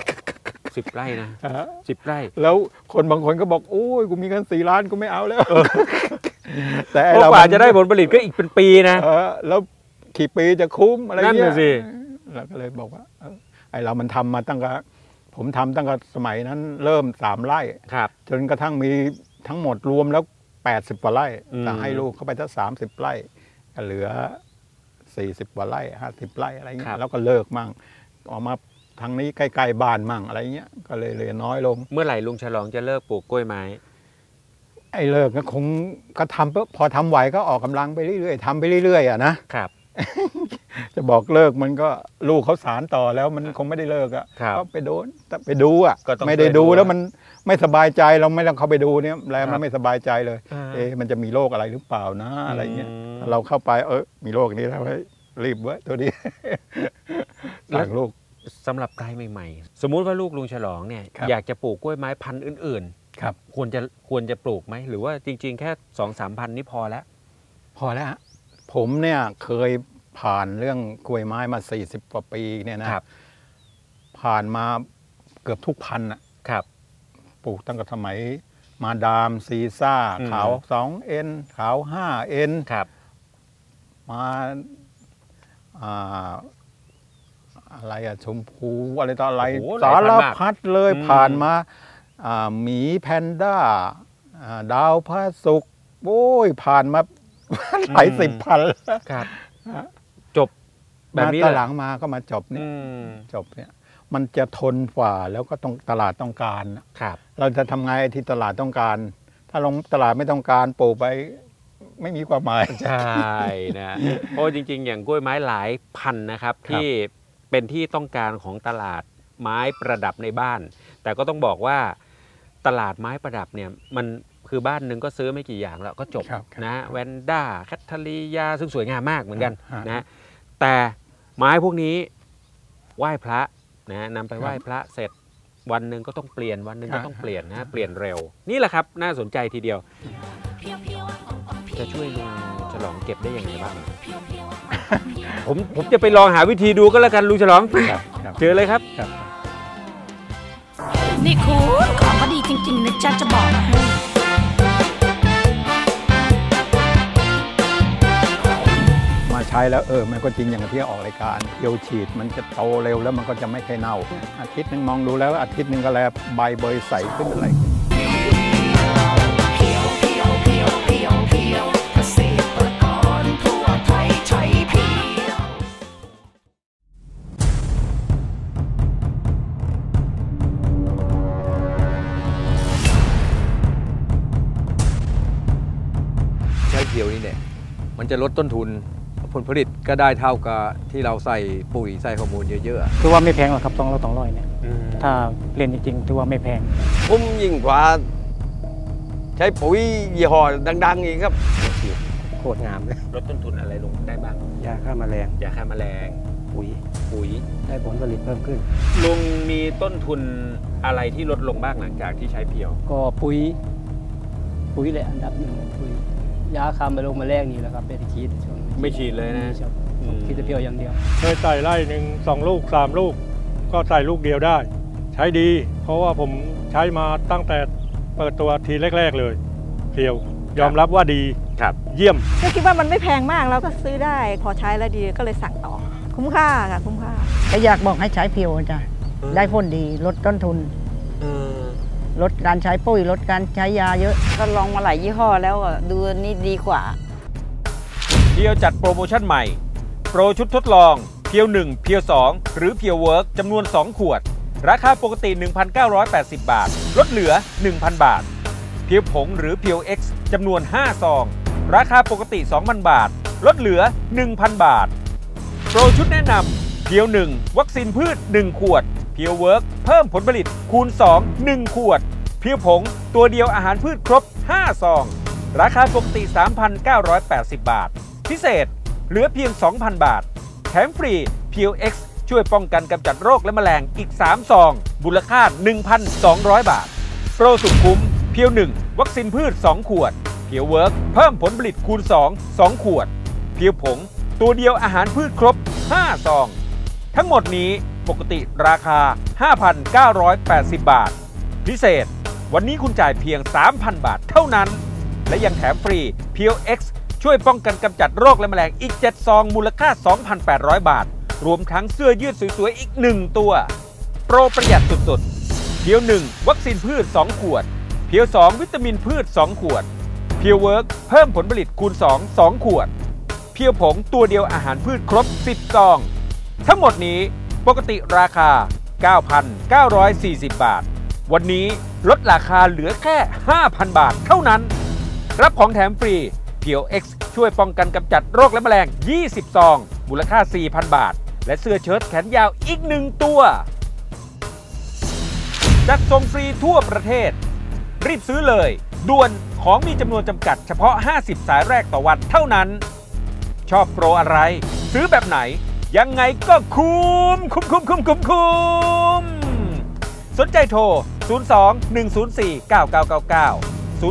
10 ไร่นะ10 ไร่แล้วคนบางคนก็บอกโอ้ยกูมีเงิน4 ล้านกูไม่เอาแล้ว แต่เพราะกว่าจะได้ผลผลิตก็อีกเป็นปีนะแล้วกี่ปีจะคุ้มอะไรนั่นเงี้น่ะยสิเราก็เลยบอกว่าไอเรามันทำมาตั้งแต่ผมทำตั้งแต่สมัยนั้นเริ่ม3 ไร่ครับจนกระทั่งมีทั้งหมดรวมแล้ว80 กว่าไร่อืมแต่ให้ลูกเข้าไปถ้า30 ไร่ก็เหลือ40 กว่าไร่50 ไร่อะไรเงี้ยแล้วก็เลิกมั่งออกมาทางนี้ใกล้ๆบ้านมั่งอะไรเงี้ยก็เลยเหลือน้อยลงเมื่อไหร่ลุงฉลองจะเลิกปลูกกล้วยไม้ไอ้เลิกก็คงก็ทำพอทำไหวก็ออกกำลังไปเรื่อยๆทำไปเรื่อยๆอ่ะนะครับ จะบอกเลิกมันก็ลูกเขาสารต่อแล้วมันคงไม่ได้เลิกอ่ะครับก็ไปดูอ่ะก็ต้องไม่ได้ดูไปดูแล้วมันไม่สบายใจเราไม่ต้องเข้าไปดูเนี่ยแล้วครัมับนไม่สบายใจเลยอ่ามันจะมีโรคอะไรหรือเปล่านะอะไรเงี้ยถ้าเราเข้าไปมีโรคนี้แล้วรีบไว้ตัวนี้ สั่งลูกสำหรับรายใหม่ๆ สมมุติว่าลูกลุงฉลองเนี่ยครับอยากจะปลูกกล้วยไม้พันธุ์อื่นครับๆ ควรจะปลูกไหมหรือว่าจริง ๆ แค่ 2-3 พันนี่พอแล้วพอแล้วฮะผมเนี่ยเคยผ่านเรื่องกล้วยไม้มา40 กว่าปีเนี่ยนะครับ ผ่านมาเกือบทุกพันธุ์อ่ะครับปลูกตั้งแต่สมัยมาดามซีซ่าอืมขาว 2N ขาว 5N ครับมาอะไรอะชมพูอะไรต่ออะไรโอ้โหหสาลายรพันธุ์มากพัดเลยอืมผ่านมาหมีแพนด้าดาวพระศุกร์โอ้ยผ่านมา หลายสิบพันแล้วครับ จบแบบมานี้ตเลยหลังมาก็มาจบเนี่ยอืมจบเนี่ยมันจะทนกว่าแล้วก็ต้องตลาดต้องการครับเราจะทำไงที่ตลาดต้องการ ถ้าลงตลาดไม่ต้องการปลูกไปไม่มีความหมายใช่นะเพราะจริง ๆ อย่างกล้วยไม้หลายพันนะครับครับที่เป็นที่ต้องการของตลาดไม้ประดับในบ้าน แต่ก็ต้องบอกว่าตลาดไม้ประดับเนี่ยมันคือบ้านหนึ่งก็ซื้อไม่กี่อย่างแล้วก็จบครับนะแวนด้าแคทเธอรียาซึ่งสวยงามมากเหมือนกันครับนะแต่ไม้พวกนี้ไหว้พระนะนำไปไหว้พระเสร็จวันหนึ่งก็ต้องเปลี่ยนวันหนึ่งก็ต้องเปลี่ยนนะเปลี่ยนเร็ว นี่แหละครับน่าสนใจทีเดียว จะช่วยลุงฉลองเก็บได้ยังไงบ้าง ผมจะไปลองหาวิธีดูก็แล้วกันลุงฉลองครับครับเจอเลยครับครับนี่คุณของก็ดีจริงๆนะจ๊ะจะบอกให้ช้แล้วมันก็จริงอย่างที่ออกรายการเพียวฉีดมันจะโตเร็วแล้วมันก็จะไม่ค่อยเน่าอาทิตย์นึงมองดูแล้วอาทิตย์นึงก็แล้วใบเบยใสขึ้นอะไรใช้เพียวนี่เนี่ยมันจะลดต้นทุนผลผลิตก็ได้เท่ากับที่เราใส่ปุ๋ยใส่ฮอร์โมนเยอะคือว่าไม่แพงหรอกครับ200เนี่ยถ้าเรียนจริงๆถือว่าไม่แพงคุ้มยิ่งกว่าใช้ปุ๋ยยี่ห้อดังๆอีกครับโคตรงามเลยลดต้นทุนอะไรลงได้บ้างยาฆ่าแมลงปุ๋ยได้ผลผลิตเพิ่มขึ้นลุงมีต้นทุนอะไรที่ลดลงบ้างหลังจากที่ใช้เพียวก็ปุ๋ยแหละอันดับหนึ่งปุ๋ยยาฆ่าแมลงนี่แหละครับเป็นฉีดไม่ฉีดเลยนะคิดแต่เพียวอย่างเดียวเคยใส่ไร่หนึ่ง2 ลูก 3 ลูกก็ใส่ลูกเดียวได้ใช้ดีเพราะว่าผมใช้มาตั้งแต่เปิดตัวทีแรกๆเลยเพียวยอมรับว่าดีครับเยี่ยมก็คิดว่ามันไม่แพงมากเราก็ซื้อได้พอใช้แล้วดีก็เลยสั่งต่อคุ้มค่าค่ะคุ้มค่าก็อยากบอกให้ใช้เพียวจ้ะได้ผลดีลดต้นทุนลดการใช้ปุ๋ยลดการใช้ยาเยอะก็ลองมาหลายยี่ห้อแล้วดูนี่ดีกว่าเพียวจัดโปรโมชั่นใหม่โปรชุดทดลองเพียว1เพียว2หรือเพียวเวิร์กจำนวน2ขวดราคาปกติ 1,980 บาทลดเหลือ 1,000 บาทเพียวผงหรือเพียว X จำนวน5ซองราคาปกติ 2,000 บาทลดเหลือ 1,000 บาทโปรชุดแนะนำเพียว1วัคซีนพืช1ขวดเพียวเวิร์กเพิ่มผลผลิตคูณ2 1ขวดเพียวผงตัวเดียวอาหารพืชครบ5ซองราคาปกติ 3,980 บาทพิเศษเหลือเพียง 2,000 บาทแถมฟรีเพียว X ช่วยป้องกันกำจัดโรคและแมลงอีก3ซองมูลค่า 1,200 บาทโปรสุดคุ้มเพียว1วัคซีนพืช2ขวดเพียวเวิร์กเพิ่มผลผลิตคูณ2 ขวดเพียวผงตัวเดียวอาหารพืชครบ5ซองทั้งหมดนี้ปกติราคา 5,980 บาทพิเศษวันนี้คุณจ่ายเพียง 3,000 บาทเท่านั้นและยังแถมฟรีเพียว X ช่วยป้องกันกำจัดโรคและแมลงอีก7ซองมูลค่า 2,800 บาทรวมทั้งเสื้อยืดสวยๆอีก1ตัวโปรประหยัดสุดๆเพียว1วัคซีนพืช2ขวดเพียว2วิตามินพืช2ขวดเพียวเวิร์กเพิ่มผลผลิตคูณ2 ขวดเพียวผงตัวเดียวอาหารพืชครบ10ซองทั้งหมดนี้ปกติราคา 9,940 บาทวันนี้ลดราคาเหลือแค่ 5,000 บาทเท่านั้นรับของแถมฟรีเพียว X ช่วยป้องกันกำจัดโรคและแมลง20ซองมูลค่า 4,000 บาทและเสื้อเชิ้ตแขนยาวอีก1ตัวจัดส่งฟรีทั่วประเทศรีบซื้อเลยด่วนของมีจำนวนจำกัดเฉพาะ50สายแรกต่อวันเท่านั้นชอบโปรอะไรซื้อแบบไหนยังไงก็คุ้มสนใจโทร 02-104-9999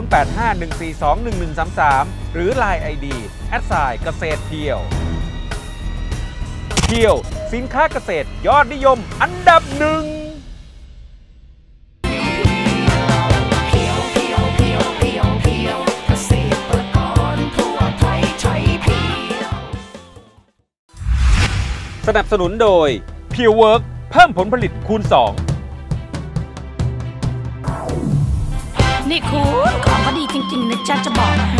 0851421133 หรือ LINE ID @เกษตรเพียวเพียวสินค้าเกษตรยอดนิยมอันดับ1สนับสนุนโดยเพียวเวิร์กเพิ่มผลผลิตคูณ2 นี่คุณของก็ดีจริงๆนะจ๊ะจะบอกให้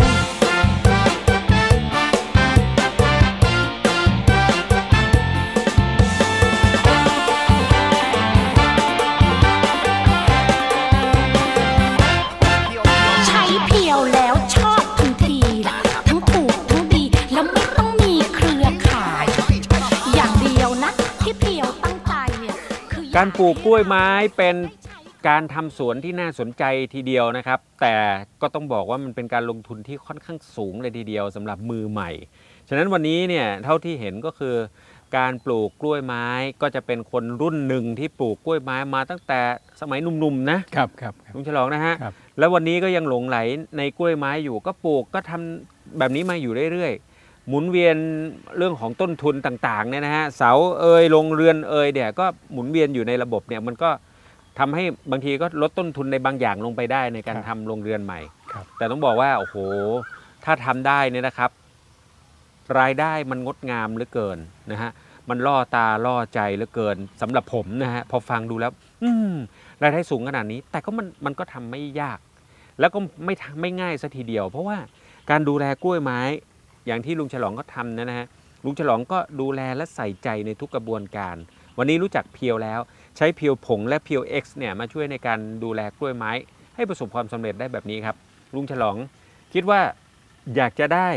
ใช้เพียวแล้วชอบทันทีล่ะทั้งปลูกทั้งดีแล้วไม่ต้องมีเครือข่ายอย่างเดียวนะที่เพียวตั้งใจคือการปลูกกล้วยไม้เป็นการทำสวนที่น่าสนใจทีเดียวนะครับแต่ก็ต้องบอกว่ามันเป็นการลงทุนที่ค่อนข้างสูงเลยทีเดียวสำหรับมือใหม่ฉะนั้นวันนี้เนี่ยเท่าที่เห็นก็คือการปลูกกล้วยไม้ก็จะเป็นคนรุ่นหนึ่งที่ปลูกกล้วยไม้มาตั้งแต่สมัยหนุ่มๆนะครับลุงฉลองนะฮะแล้ววันนี้ก็ยังหลงไหลในกล้วยไม้อยู่ก็ปลูกก็ทำแบบนี้มาอยู่เรื่อยๆหมุนเวียนเรื่องของต้นทุนต่างๆเนี่ยนะฮะเสาโรงเรือนเนี่ยก็หมุนเวียนอยู่ในระบบเนี่ยมันก็ทำให้บางทีก็ลดต้นทุนในบางอย่างลงไปได้ในการทำโรงเรือนใหม่แต่ต้องบอกว่าโอ้โหถ้าทำได้เนี่ยนะครับรายได้มันงดงามเหลือเกินนะฮะมันล่อตาล่อใจเหลือเกินสำหรับผมนะฮะพอฟังดูแล้วรายได้สูงขนาดนี้แต่ก็มันก็ทำไม่ยากแล้วก็ไม่ง่ายซะทีเดียวเพราะว่าการดูแลกล้วยไม้อย่างที่ลุงฉลองก็ทำนะฮะลุงฉลองก็ดูแลและใส่ใจในทุกกระบวนการวันนี้รู้จักเพียวแล้วใช้เพียวผงและเพียว X เนี่ยมาช่วยในการดูแลกล้วยไม้ให้ประสบความสำเร็จได้แบบนี้ครับลุงฉลองคิดว่าอยากจะได้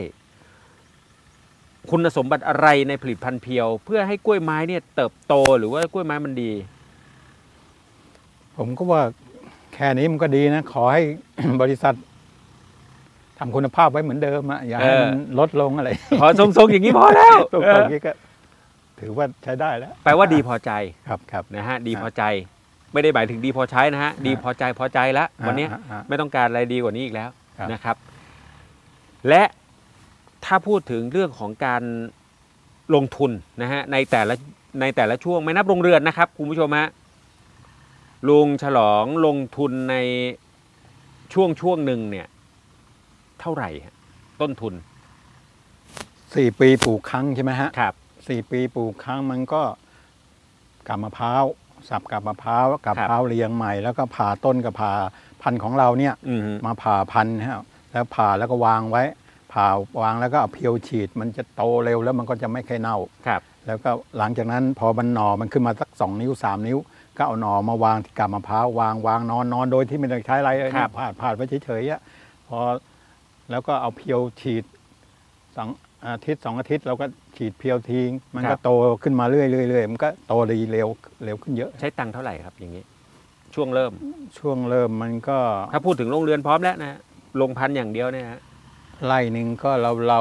คุณสมบัติอะไรในผลิตภัณฑ์เพียวเพื่อให้กล้วยไม้เนี่ยเติบโตหรือว่ากล้วยไม้มันดีผมก็ว่าแค่นี้มันก็ดีนะ ขอให้ บริษัททำคุณภาพไว้เหมือนเดิมอะอย่าให้มันลดลงอะไรขอทรงๆอย่างนี้พอแล้วตรงอย่างนี้ก็ถือว่าใช้ได้แล้วแปลว่าดีพอใจครับนะฮะดีพอใจไม่ได้หมายถึงดีพอใช้นะฮะดีพอใจแล้ววันนี้ไม่ต้องการอะไรดีกว่านี้อีกแล้วนะครับและถ้าพูดถึงเรื่องของการลงทุนนะฮะในแต่ละช่วงไม่นับโรงเรือนนะครับคุณผู้ชมฮะลุงฉลองลงทุนในช่วงหนึ่งเนี่ยเท่าไหร่ต้นทุน 4 ปีปลูกครั้งใช่ไหมฮะครับ 4 ปีปลูกครั้งมันก็กาบมะพร้าวสับกาบมะพร้าวกับมะพร้าวเรียงใหม่แล้วก็ผ่าต้นกับผ่าพันธุ์ของเราเนี่ยมาผ่าพันธุ์ฮะแล้วผ่าแล้วก็วางไว้ผ่าวางแล้วก็เอาเพียวฉีดมันจะโตเร็วแล้วมันก็จะไม่ค่อยเน่าครับแล้วก็หลังจากนั้นพอมันหน่อมันขึ้นมาสัก2 นิ้ว 3 นิ้วก็เอาหน่อมาวางที่กาบมะพร้าววางนอนโดยที่ไม่ต้องใช้อะไรเลยผ่าไว้เฉยๆพอแล้วก็เอาเพียวฉีด2 อาทิตย์ 2 อาทิตย์เราก็ฉีดเพียวทิ้งมันก็โตขึ้นมาเรื่อยๆมันก็โตดีเร็วขึ้นเยอะใช้ตังค์เท่าไหร่ครับอย่างนี้ช่วงเริ่มมันก็ถ้าพูดถึงโรงเรือนพร้อมแล้วนะลงพันอย่างเดียวเนี่ยฮะไร่หนึ่งก็เรา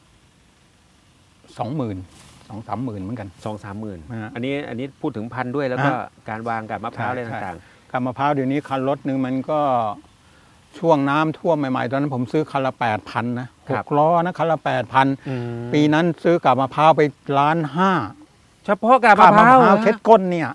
20,000 2-3 หมื่นเหมือนกัน 2-3 หมื่นอันนี้พูดถึงพันด้วยแล้วก็การวางกับมะพร้าวอะไรต่างๆกับมะพร้าวเดี๋ยวนี้คันรถหนึ่งมันก็ช่วงน้ำท่วมใหม่ๆตอนนั้นผมซื้อคันละ 8,000 นะ6 ล้อนะคันละ 8,000 ปีนั้นซื้อกับมะพร้าวไป1.5 ล้านเฉพาะกับมะพร้าวเช็ดก้นเนี่ย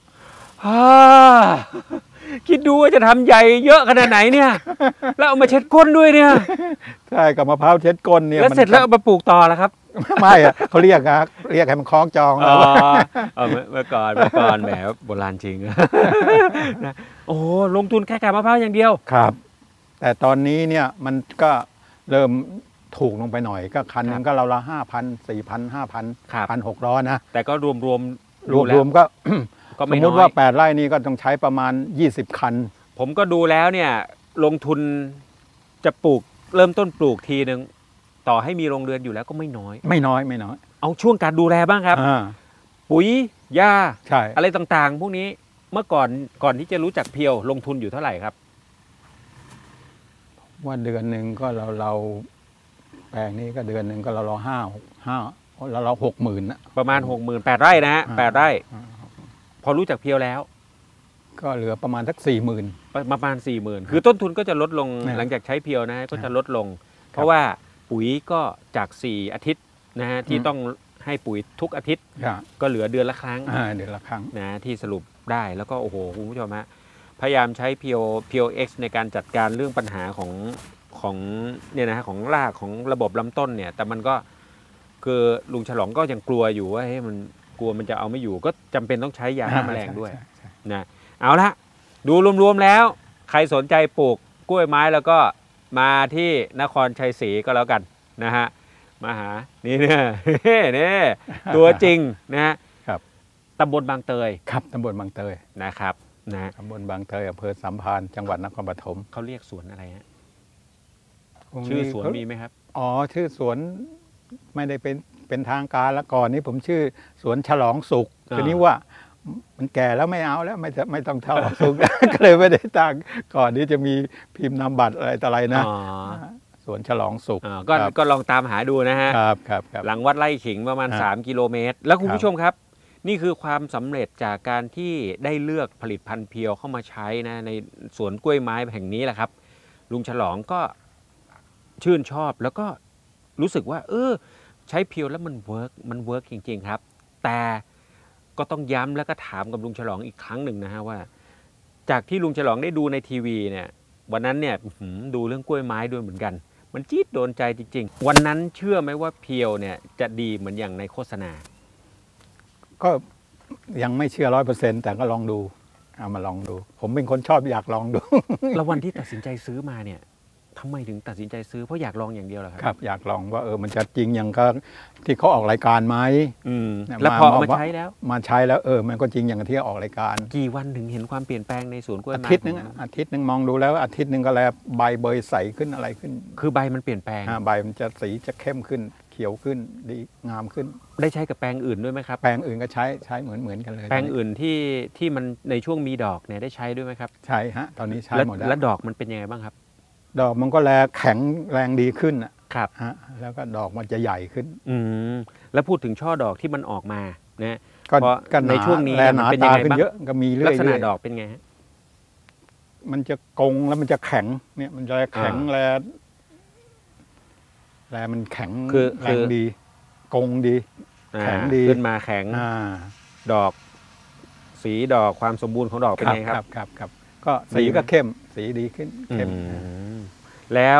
คิดดูว่าจะทำใหญ่เยอะขนาดไหนเนี่ยแล้วเอามาเช็ดก้นด้วยเนี่ยใช่กับมะพร้าวเช็ดก้นเนี่ยแล้วเสร็จแล้วเอามาปลูกต่อแล้วครับไม่อะเขาเรียกให้มันคล้องจองแล้วเมื่อก่อนแหมโบราณจริงโอ้ลงทุนแค่กับมะพร้าวอย่างเดียวครับแต่ตอนนี้เนี่ยมันก็เริ่มถูกลงไปหน่อยก็คันนึงก็เราละ 5,000 4,000 5,000 1,600นะแต่ก็รวมก็สมมติว่า8 ไร่นี่ก็ต้องใช้ประมาณ20 คันผมก็ดูแล้วเนี่ยลงทุนจะปลูกเริ่มต้นปลูกทีนึงต่อให้มีโรงเรือนอยู่แล้วก็ไม่น้อยเอาช่วงการดูแลบ้างครับปุ๋ยหญ้าอะไรต่างๆพวกนี้เมื่อก่อนที่จะรู้จักเพียวลงทุนอยู่เท่าไหร่ครับว่าเดือนหนึ่งก็เราแปลงนี้ก็เดือนหนึ่งก็เราเรา60,000นะประมาณ 60,000 8 ไร่นะฮะ8 ไร่พอรู้จักเพียวแล้วก็เหลือประมาณสัก 40,000 ประมาณ 40,000 คือต้นทุนก็จะลดลงหลังจากใช้เพียวนะก็จะลดลงเพราะว่าปุ๋ยก็จาก4 อาทิตย์นะฮะที่ต้องให้ปุ๋ยทุกอาทิตย์ก็เหลือเดือนละครั้งนะที่สรุปได้แล้วก็โอ้โหคุณผู้ชมฮะพยายามใช้เพียว X ในการจัดการเรื่องปัญหาของเนี่ยนะฮะของรากของระบบลำต้นเนี่ยแต่มันก็คือลุงฉลองก็ยังกลัวอยู่ว่ามันกลัวมันจะเอาไม่อยู่ก็จำเป็นต้องใช้ยาฆ่าแมลงด้วยนะเอาละดูรวมๆแล้วใครสนใจปลูกกล้วยไม้แล้วก็มาที่นครชัยศรีก็แล้วกันนะฮะมาหานี่เนี่ยตัวจริงนะฮะตำบลบางเตยครับตำบลบางเตยนะครับนะตำบลบางเตยอำเภอสัมพันธ์จังหวัดนครปฐมเขาเรียกสวนอะไรฮะชื่อสวนมีไหมครับชื่อสวนไม่ได้เป็นทางการแล้วก่อนนี้ผมชื่อสวนฉลองสุขทีนี้ว่ามันแก่แล้วไม่เอาแล้วไม่ต้องฉลองสุขก็เลยไม่ได้ตั้งก่อนนี้จะมีพิมพ์นามบัตรอะไรต่ออะไรนะสวนฉลองสุขก็ลองตามหาดูนะฮะครับหลังวัดไร่ขิงประมาณ3 กิโลเมตรแล้วคุณผู้ชมครับนี่คือความสำเร็จจากการที่ได้เลือกผลิตภัณฑ์เพียวเข้ามาใช้นะในสวนกล้วยไม้แห่งนี้แหละครับลุงฉลองก็ชื่นชอบแล้วก็รู้สึกว่าใช้เพียวแล้วมันเวิร์กจริงๆครับแต่ก็ต้องย้ำแล้วก็ถามกับลุงฉลองอีกครั้งหนึ่งนะฮะว่าจากที่ลุงฉลองได้ดูในทีวีเนี่ยวันนั้นเนี่ยดูเรื่องกล้วยไม้ด้วยเหมือนกันมันจี๊ดโดนใจจริงๆวันนั้นเชื่อไหมว่าเพียวเนี่ยจะดีเหมือนอย่างในโฆษณาก็ยังไม่เชื่อ100%แต่ก็ลองดูเอามาลองดู ผมเป็นคนชอบอยากลองดูแล้ววันที่ตัดสินใจซื้อมาเนี่ยทำไมถึงตัดสินใจซื้อเพราะอยากลองอย่างเดียวเหรอครับอยากลองว่ามันจะจริงอย่างก็ที่เขาออกรายการไหมแล้วพอเอามาใช้แล้วมันก็จริงอย่างที่ออกรายการกี่วันถึงเห็นความเปลี่ยนแปลงในสวนกล้วยไม้อาทิตย์นึงมองดูแล้วอาทิตย์นึงก็แล้วใบเบยใสขึ้นอะไรขึ้นคือใบมันเปลี่ยนแปลงใบมันจะสีจะเข้มขึ้นเขียวขึ้นดีงามขึ้นได้ใช้กับแปลงอื่นด้วยไหมครับแปลงอื่นก็ใช้เหมือนกันเลยแปลงอื่นที่มันในช่วงมีดอกเนี่ยได้ใช้ด้วยไหมครับใช่ฮะตอนนี้ใช้หมดแล้วดอกมันเป็นยังไงบ้างครับดอกมันก็แข็งแรงดีขึ้นครับฮะแล้วก็ดอกมันจะใหญ่ขึ้นแล้วพูดถึงช่อดอกที่มันออกมานะก็ในช่วงนี้มันเป็นยังไงบ้างเยอะก็มีเรื่อยๆลักษณะดอกเป็นไงฮะมันจะกงแล้วมันจะแข็งเนี่ยมันจะแข็งแลมันแข็งแรงดีกงดีแข็งดีขึ้นมาแข็งดอกสีดอกความสมบูรณ์ของดอกเป็นไงครับครับก็สีก็เข้มสีดีขึ้นเข้มแล้ว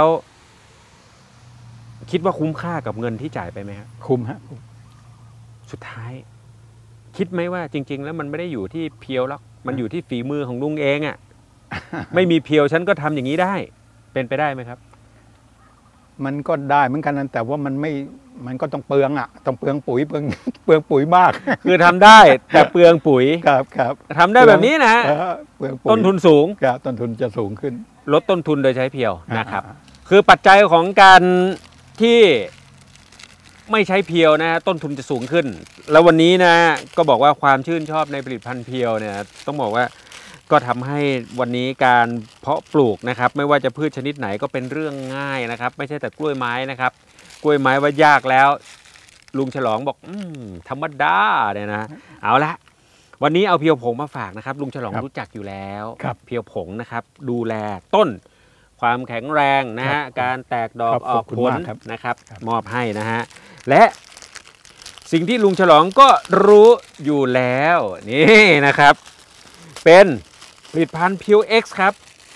คิดว่าคุ้มค่ากับเงินที่จ่ายไปไหมครับคุ้มฮะสุดท้ายคิดไหมว่าจริงๆแล้วมันไม่ได้อยู่ที่เพียวแล้วมันอยู่ที่ฝีมือของลุงเองอ่ะไม่มีเพียวฉันก็ทำอย่างนี้ได้เป็นไปได้ไหมครับมันก็ได้เหมือนกันแต่ว่ามันก็ต้องเปลืองต้องเปลืองปุ๋ยเปลืองปุ๋ยมากคือทำได้แต่เปลืองปุ๋ยครับทำได้แบบนี้นะต้นทุนสูงต้นทุนจะสูงขึ้นลดต้นทุนโดยใช้เพียวนะครับคือปัจจัยของการที่ไม่ใช้เพียวนะต้นทุนจะสูงขึ้นแล้ววันนี้นะก็บอกว่าความชื่นชอบในผลิตภัณฑ์เพียวเนี่ยต้องบอกว่าก็ทำให้วันนี้การเพาะปลูกนะครับไม่ว่าจะพืชชนิดไหนก็เป็นเรื่องง่ายนะครับไม่ใช่แต่กล้วยไม้นะครับกล้วยไม้ว่ายากแล้วลุงฉลองบอกธรรมดาเนี่ยนะเอาละวันนี้เอาเพียวผงมาฝากนะครับลุงฉลองรู้จักอยู่แล้วเพียวผงนะครับดูแลต้นความแข็งแรงนะฮะการแตกดอกออกผลนะครับมอบให้นะฮะและสิ่งที่ลุงฉลองก็รู้อยู่แล้วนี่นะครับเป็นผลิตภัณฑ์เพียว X ครับ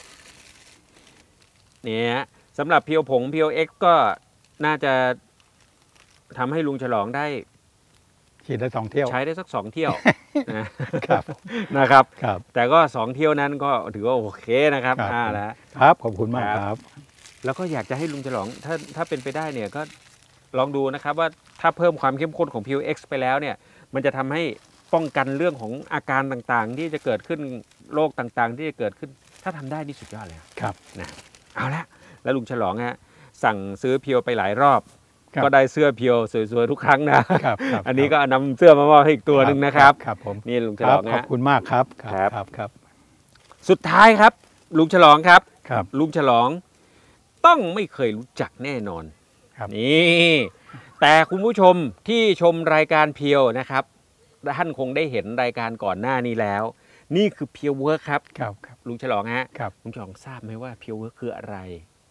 เนี่ยสำหรับเพียวผงเพียว X ก็น่าจะทำให้ลุงฉลองได้ฉีดได้2 เที่ยวใช้ได้สัก2 เที่ยวนะครับแต่ก็2 เที่ยวนั้นก็ถือว่าโอเคนะครับแล้วครับขอบคุณมากครับแล้วก็อยากจะให้ลุงฉลองถ้าเป็นไปได้เนี่ยก็ลองดูนะครับว่าถ้าเพิ่มความเข้มข้นของ Pure X ไปแล้วเนี่ยมันจะทำให้ป้องกันเรื่องของอาการต่างๆที่จะเกิดขึ้นโรคต่างๆที่จะเกิดขึ้นถ้าทำได้นี่สุดยอดเลยครับนะเอาละแล้วลุงฉลองฮะสั่งซื้อเพียวไปหลายรอบก็ได้เสื้อเพียวสวยๆทุกครั้งนะอันนี้ก็นำเสื้อมามอบให้อีกตัวหนึ่งนะครับผมนี่ลุงฉลองขอบคุณมากครับครับสุดท้ายครับลุงฉลองครับลุงฉลองต้องไม่เคยรู้จักแน่นอนนี่แต่คุณผู้ชมที่ชมรายการเพียวนะครับท่านคงได้เห็นรายการก่อนหน้านี้แล้วนี่คือเพียวเวิร์คครับลุงฉลองฮะลุงฉลองทราบไหมว่าเพียวเวิร์คคืออะไร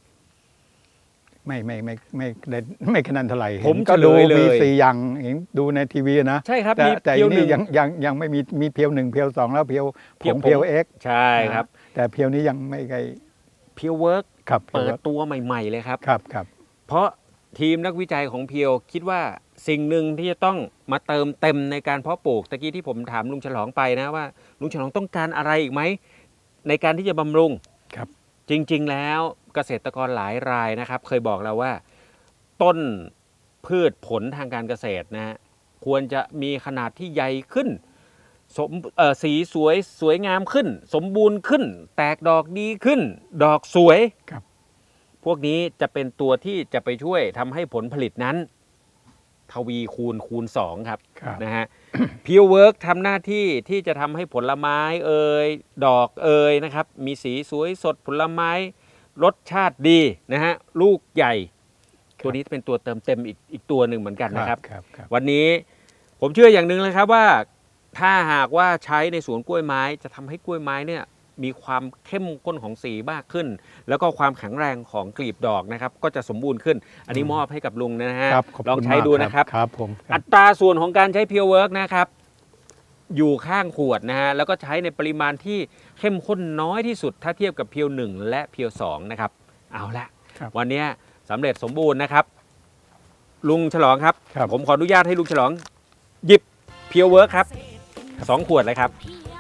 ไม่ขนาดเท่าไหร่ผมก็ดูมี 4 อย่างเห็นดูในทีวีนะใช่ครับแต่นี่ยังไม่มีเพียว1เพียว2แล้วเพียวผงเพียว X ใช่ครับแต่เพียวนี้ยังไม่ไกลเพียวเวิร์คเปิดตัวใหม่ๆเลยครับเพราะทีมนักวิจัยของเพียวคิดว่าสิ่งหนึ่งที่จะต้องมาเติมเต็มในการเพาะปลูกตะกี้ที่ผมถามลุงฉลองไปนะว่าลุงฉลองต้องการอะไรอีกไหมในการที่จะบำรุงจริงๆแล้วเกษตรกรหลายรายนะครับเคยบอกเราว่าต้นพืชผลทางการเกษตรนะควรจะมีขนาดที่ใหญ่ขึ้นสีสวยงามขึ้นสมบูรณ์ขึ้นแตกดอกดีขึ้นดอกสวยพวกนี้จะเป็นตัวที่จะไปช่วยทำให้ผลผลิตนั้นทวีคูณ2ครับนะฮะเพียวเวิร์คทำหน้าที่ที่จะทำให้ผลไม้ดอกนะครับมีสีสวยสดผลไม้รสชาติดีนะฮะลูกใหญ่ตัวนี้เป็นตัวเติมเต็มอีกตัวหนึ่งเหมือนกันนะครับวันนี้ผมเชื่ออย่างหนึ่งเลยครับว่าถ้าหากว่าใช้ในสวนกล้วยไม้จะทำให้กล้วยไม้เนี่ยมีความเข้มข้นของสีมากขึ้นแล้วก็ความแข็งแรงของกลีบดอกนะครับก็จะสมบูรณ์ขึ้นอันนี้มอบให้กับลุงนะฮะลองใช้ดูนะครับอัตราส่วนของการใช้เพียวเวิร์คนะครับอยู่ข้างขวดนะฮะแล้วก็ใช้ในปริมาณที่เข้มข้นน้อยที่สุดถ้าเทียบกับเพียว1และเพียว2นะครับเอาละวันนี้สำเร็จสมบูรณ์นะครับลุงฉลองครับครับผมขออนุญาตให้ลุงฉลองหยิบเพียวเวิร์กครับ2 ขวดเลยครับ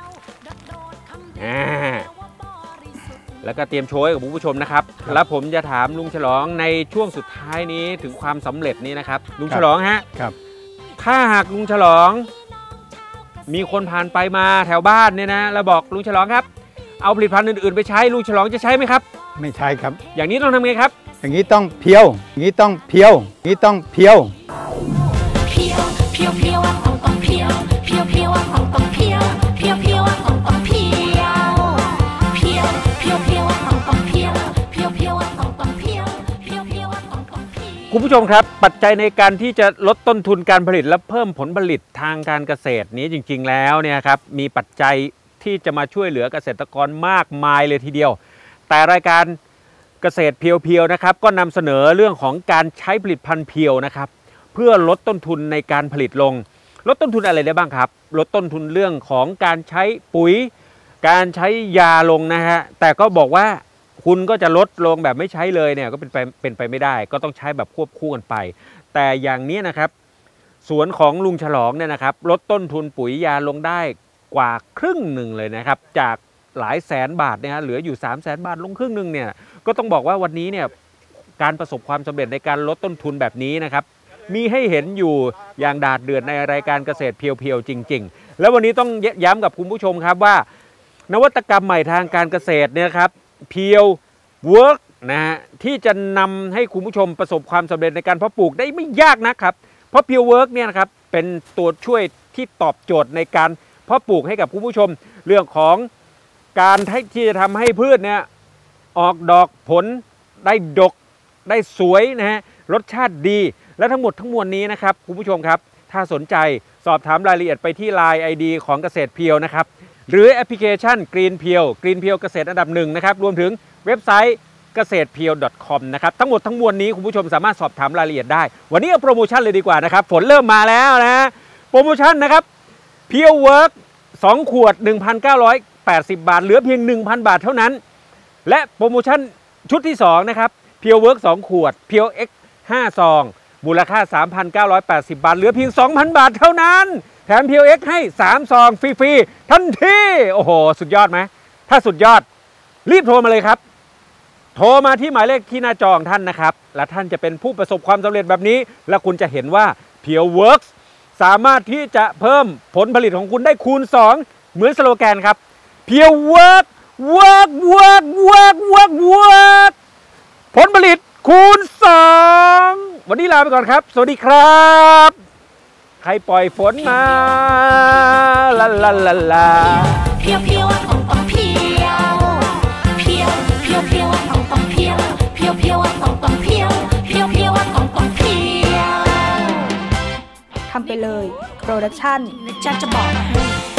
แล้วก็เตรียมโชว์ให้กับผู้ชมนะครับแล้วผมจะถามลุงฉลองในช่วงสุดท้ายนี้ถึงความสำเร็จนี้นะครับลุงฉลองฮะครับถ้าหากลุงฉลองมีคนผ่านไปมาแถวบ้านเนี่ยนะแล้วบอกลุงฉลองครับเอาผลิตภัณฑ์อื่นๆไปใช้ลุงฉลองจะใช้ไหมครับไม่ใช่ครับอย่างนี้ต้องทำไงครับอย่างนี้ต้องเพียวอย่างนี้ต้องเพียวอย่างนี้ต้องเพียวเพียวเพียวเพียวต้องเพียวเพียวเพียวต้องเพียวเพียวเพียวต้องเพียวเพียวเพียวเพียวต้องเพียวเพียวเพียวต้องเพียวเพียวเพียวต้องเพียวคุณผู้ชมครับปัจจัยในการที่จะลดต้นทุนการผลิตและเพิ่มผลผลิตทางการเกษตรนี้จริงๆแล้วเนี่ยครับมีปัจจัยที่จะมาช่วยเหลือเกษตรกรมากมายเลยทีเดียวแต่รายการเกษตรเพียวๆนะครับก็นำเสนอเรื่องของการใช้ผลิตภัณฑ์เพียวนะครับเพื่อลดต้นทุนในการผลิตลงลดต้นทุนอะไรได้บ้างครับลดต้นทุนเรื่องของการใช้ปุ๋ยการใช้ยาลงนะฮะแต่ก็บอกว่าคุณก็จะลดลงแบบไม่ใช้เลยเนี่ยก็เป็นไปไม่ได้ก็ต้องใช้แบบควบคู่กันไปแต่อย่างนี้นะครับสวนของลุงฉลองเนี่ยนะครับลดต้นทุนปุ๋ยยาลงได้กว่าครึ่งหนึ่งเลยนะครับจากหลายแสนบาทเนี่ยเหลืออยู่300,000 บาทลงครึ่งหนึ่งเนี่ยก็ต้องบอกว่าวันนี้เนี่ยการประสบความสำเร็จในการลดต้นทุนแบบนี้นะครับมีให้เห็นอยู่อย่างดาดเดือดในรายการเกษตรเพียวๆจริงๆแล้ววันนี้ต้องย้ำกับคุณผู้ชมครับว่านวัตกรรมใหม่ทางการเกษตรเนี่ยครับเพียวเวิร์กนะฮะที่จะนำให้คุณผู้ชมประสบความสำเร็จในการเพาะปลูกได้ไม่ยากนะครับเพราะเพียวเวิร์กเนี่ยนะครับเป็นตัวช่วยที่ตอบโจทย์ในการเพาะปลูกให้กับคุณผู้ชมเรื่องของการที่จะทำให้พืชเนี่ยออกดอกผลได้ดกได้สวยนะฮะรสชาติดีและทั้งหมดทั้งมวลนี้นะครับคุณผู้ชมครับถ้าสนใจสอบถามรายละเอียดไปที่ LINE ID ของเกษตรเพียวนะครับหรือแอปพลิเคชัน Green เพียวเกษตรอันดับ1นะครับรวมถึงเว็บไซต์เกษตรเพียว .com นะครับทั้งหมดทั้งมวลนี้คุณผู้ชมสามารถสอบถามรายละเอียดได้วันนี้เอาโปรโมชั่นเลยดีกว่านะครับฝนเริ่มมาแล้วนะโปรโมชั่นนะครับเพียวเวิร์ก2 ขวด 1,980 บาทเหลือเพียง 1,000 บาทเท่านั้นและโปรโมชั่นชุดที่2นะครับเพียวเวิร์ก2 ขวดเพียว X 5 ซองมูลค่า 3,980 บาทเหลือเพียง 2,000 บาทเท่านั้นแถมเพียว X ให้3 ซองฟรีๆทันทีโอ้โหสุดยอดไหมถ้าสุดยอดรีบโทรมาเลยครับโทรมาที่หมายเลขที่หน้าจอของท่านนะครับและท่านจะเป็นผู้ประสบความสำเร็จแบบนี้และคุณจะเห็นว่าเพียวเวิร์กสามารถที่จะเพิ่มผลผลิตของคุณได้คูณ2เหมือนสโลแกนครับเพียวเวิร์กผลผลิตคูณ2วันนี้ลาไปก่อนครับสวัสดีครับใครปล่อยฝนมาลาลาลาลาเพียวเพียวต้องเพียวเพียวเพียวเพียวต้องเพียวเพียวเพียวต้องเพียวเพียวเพียวต้องเพียวทำไปเลยโปรดักชั่นจะบอกให้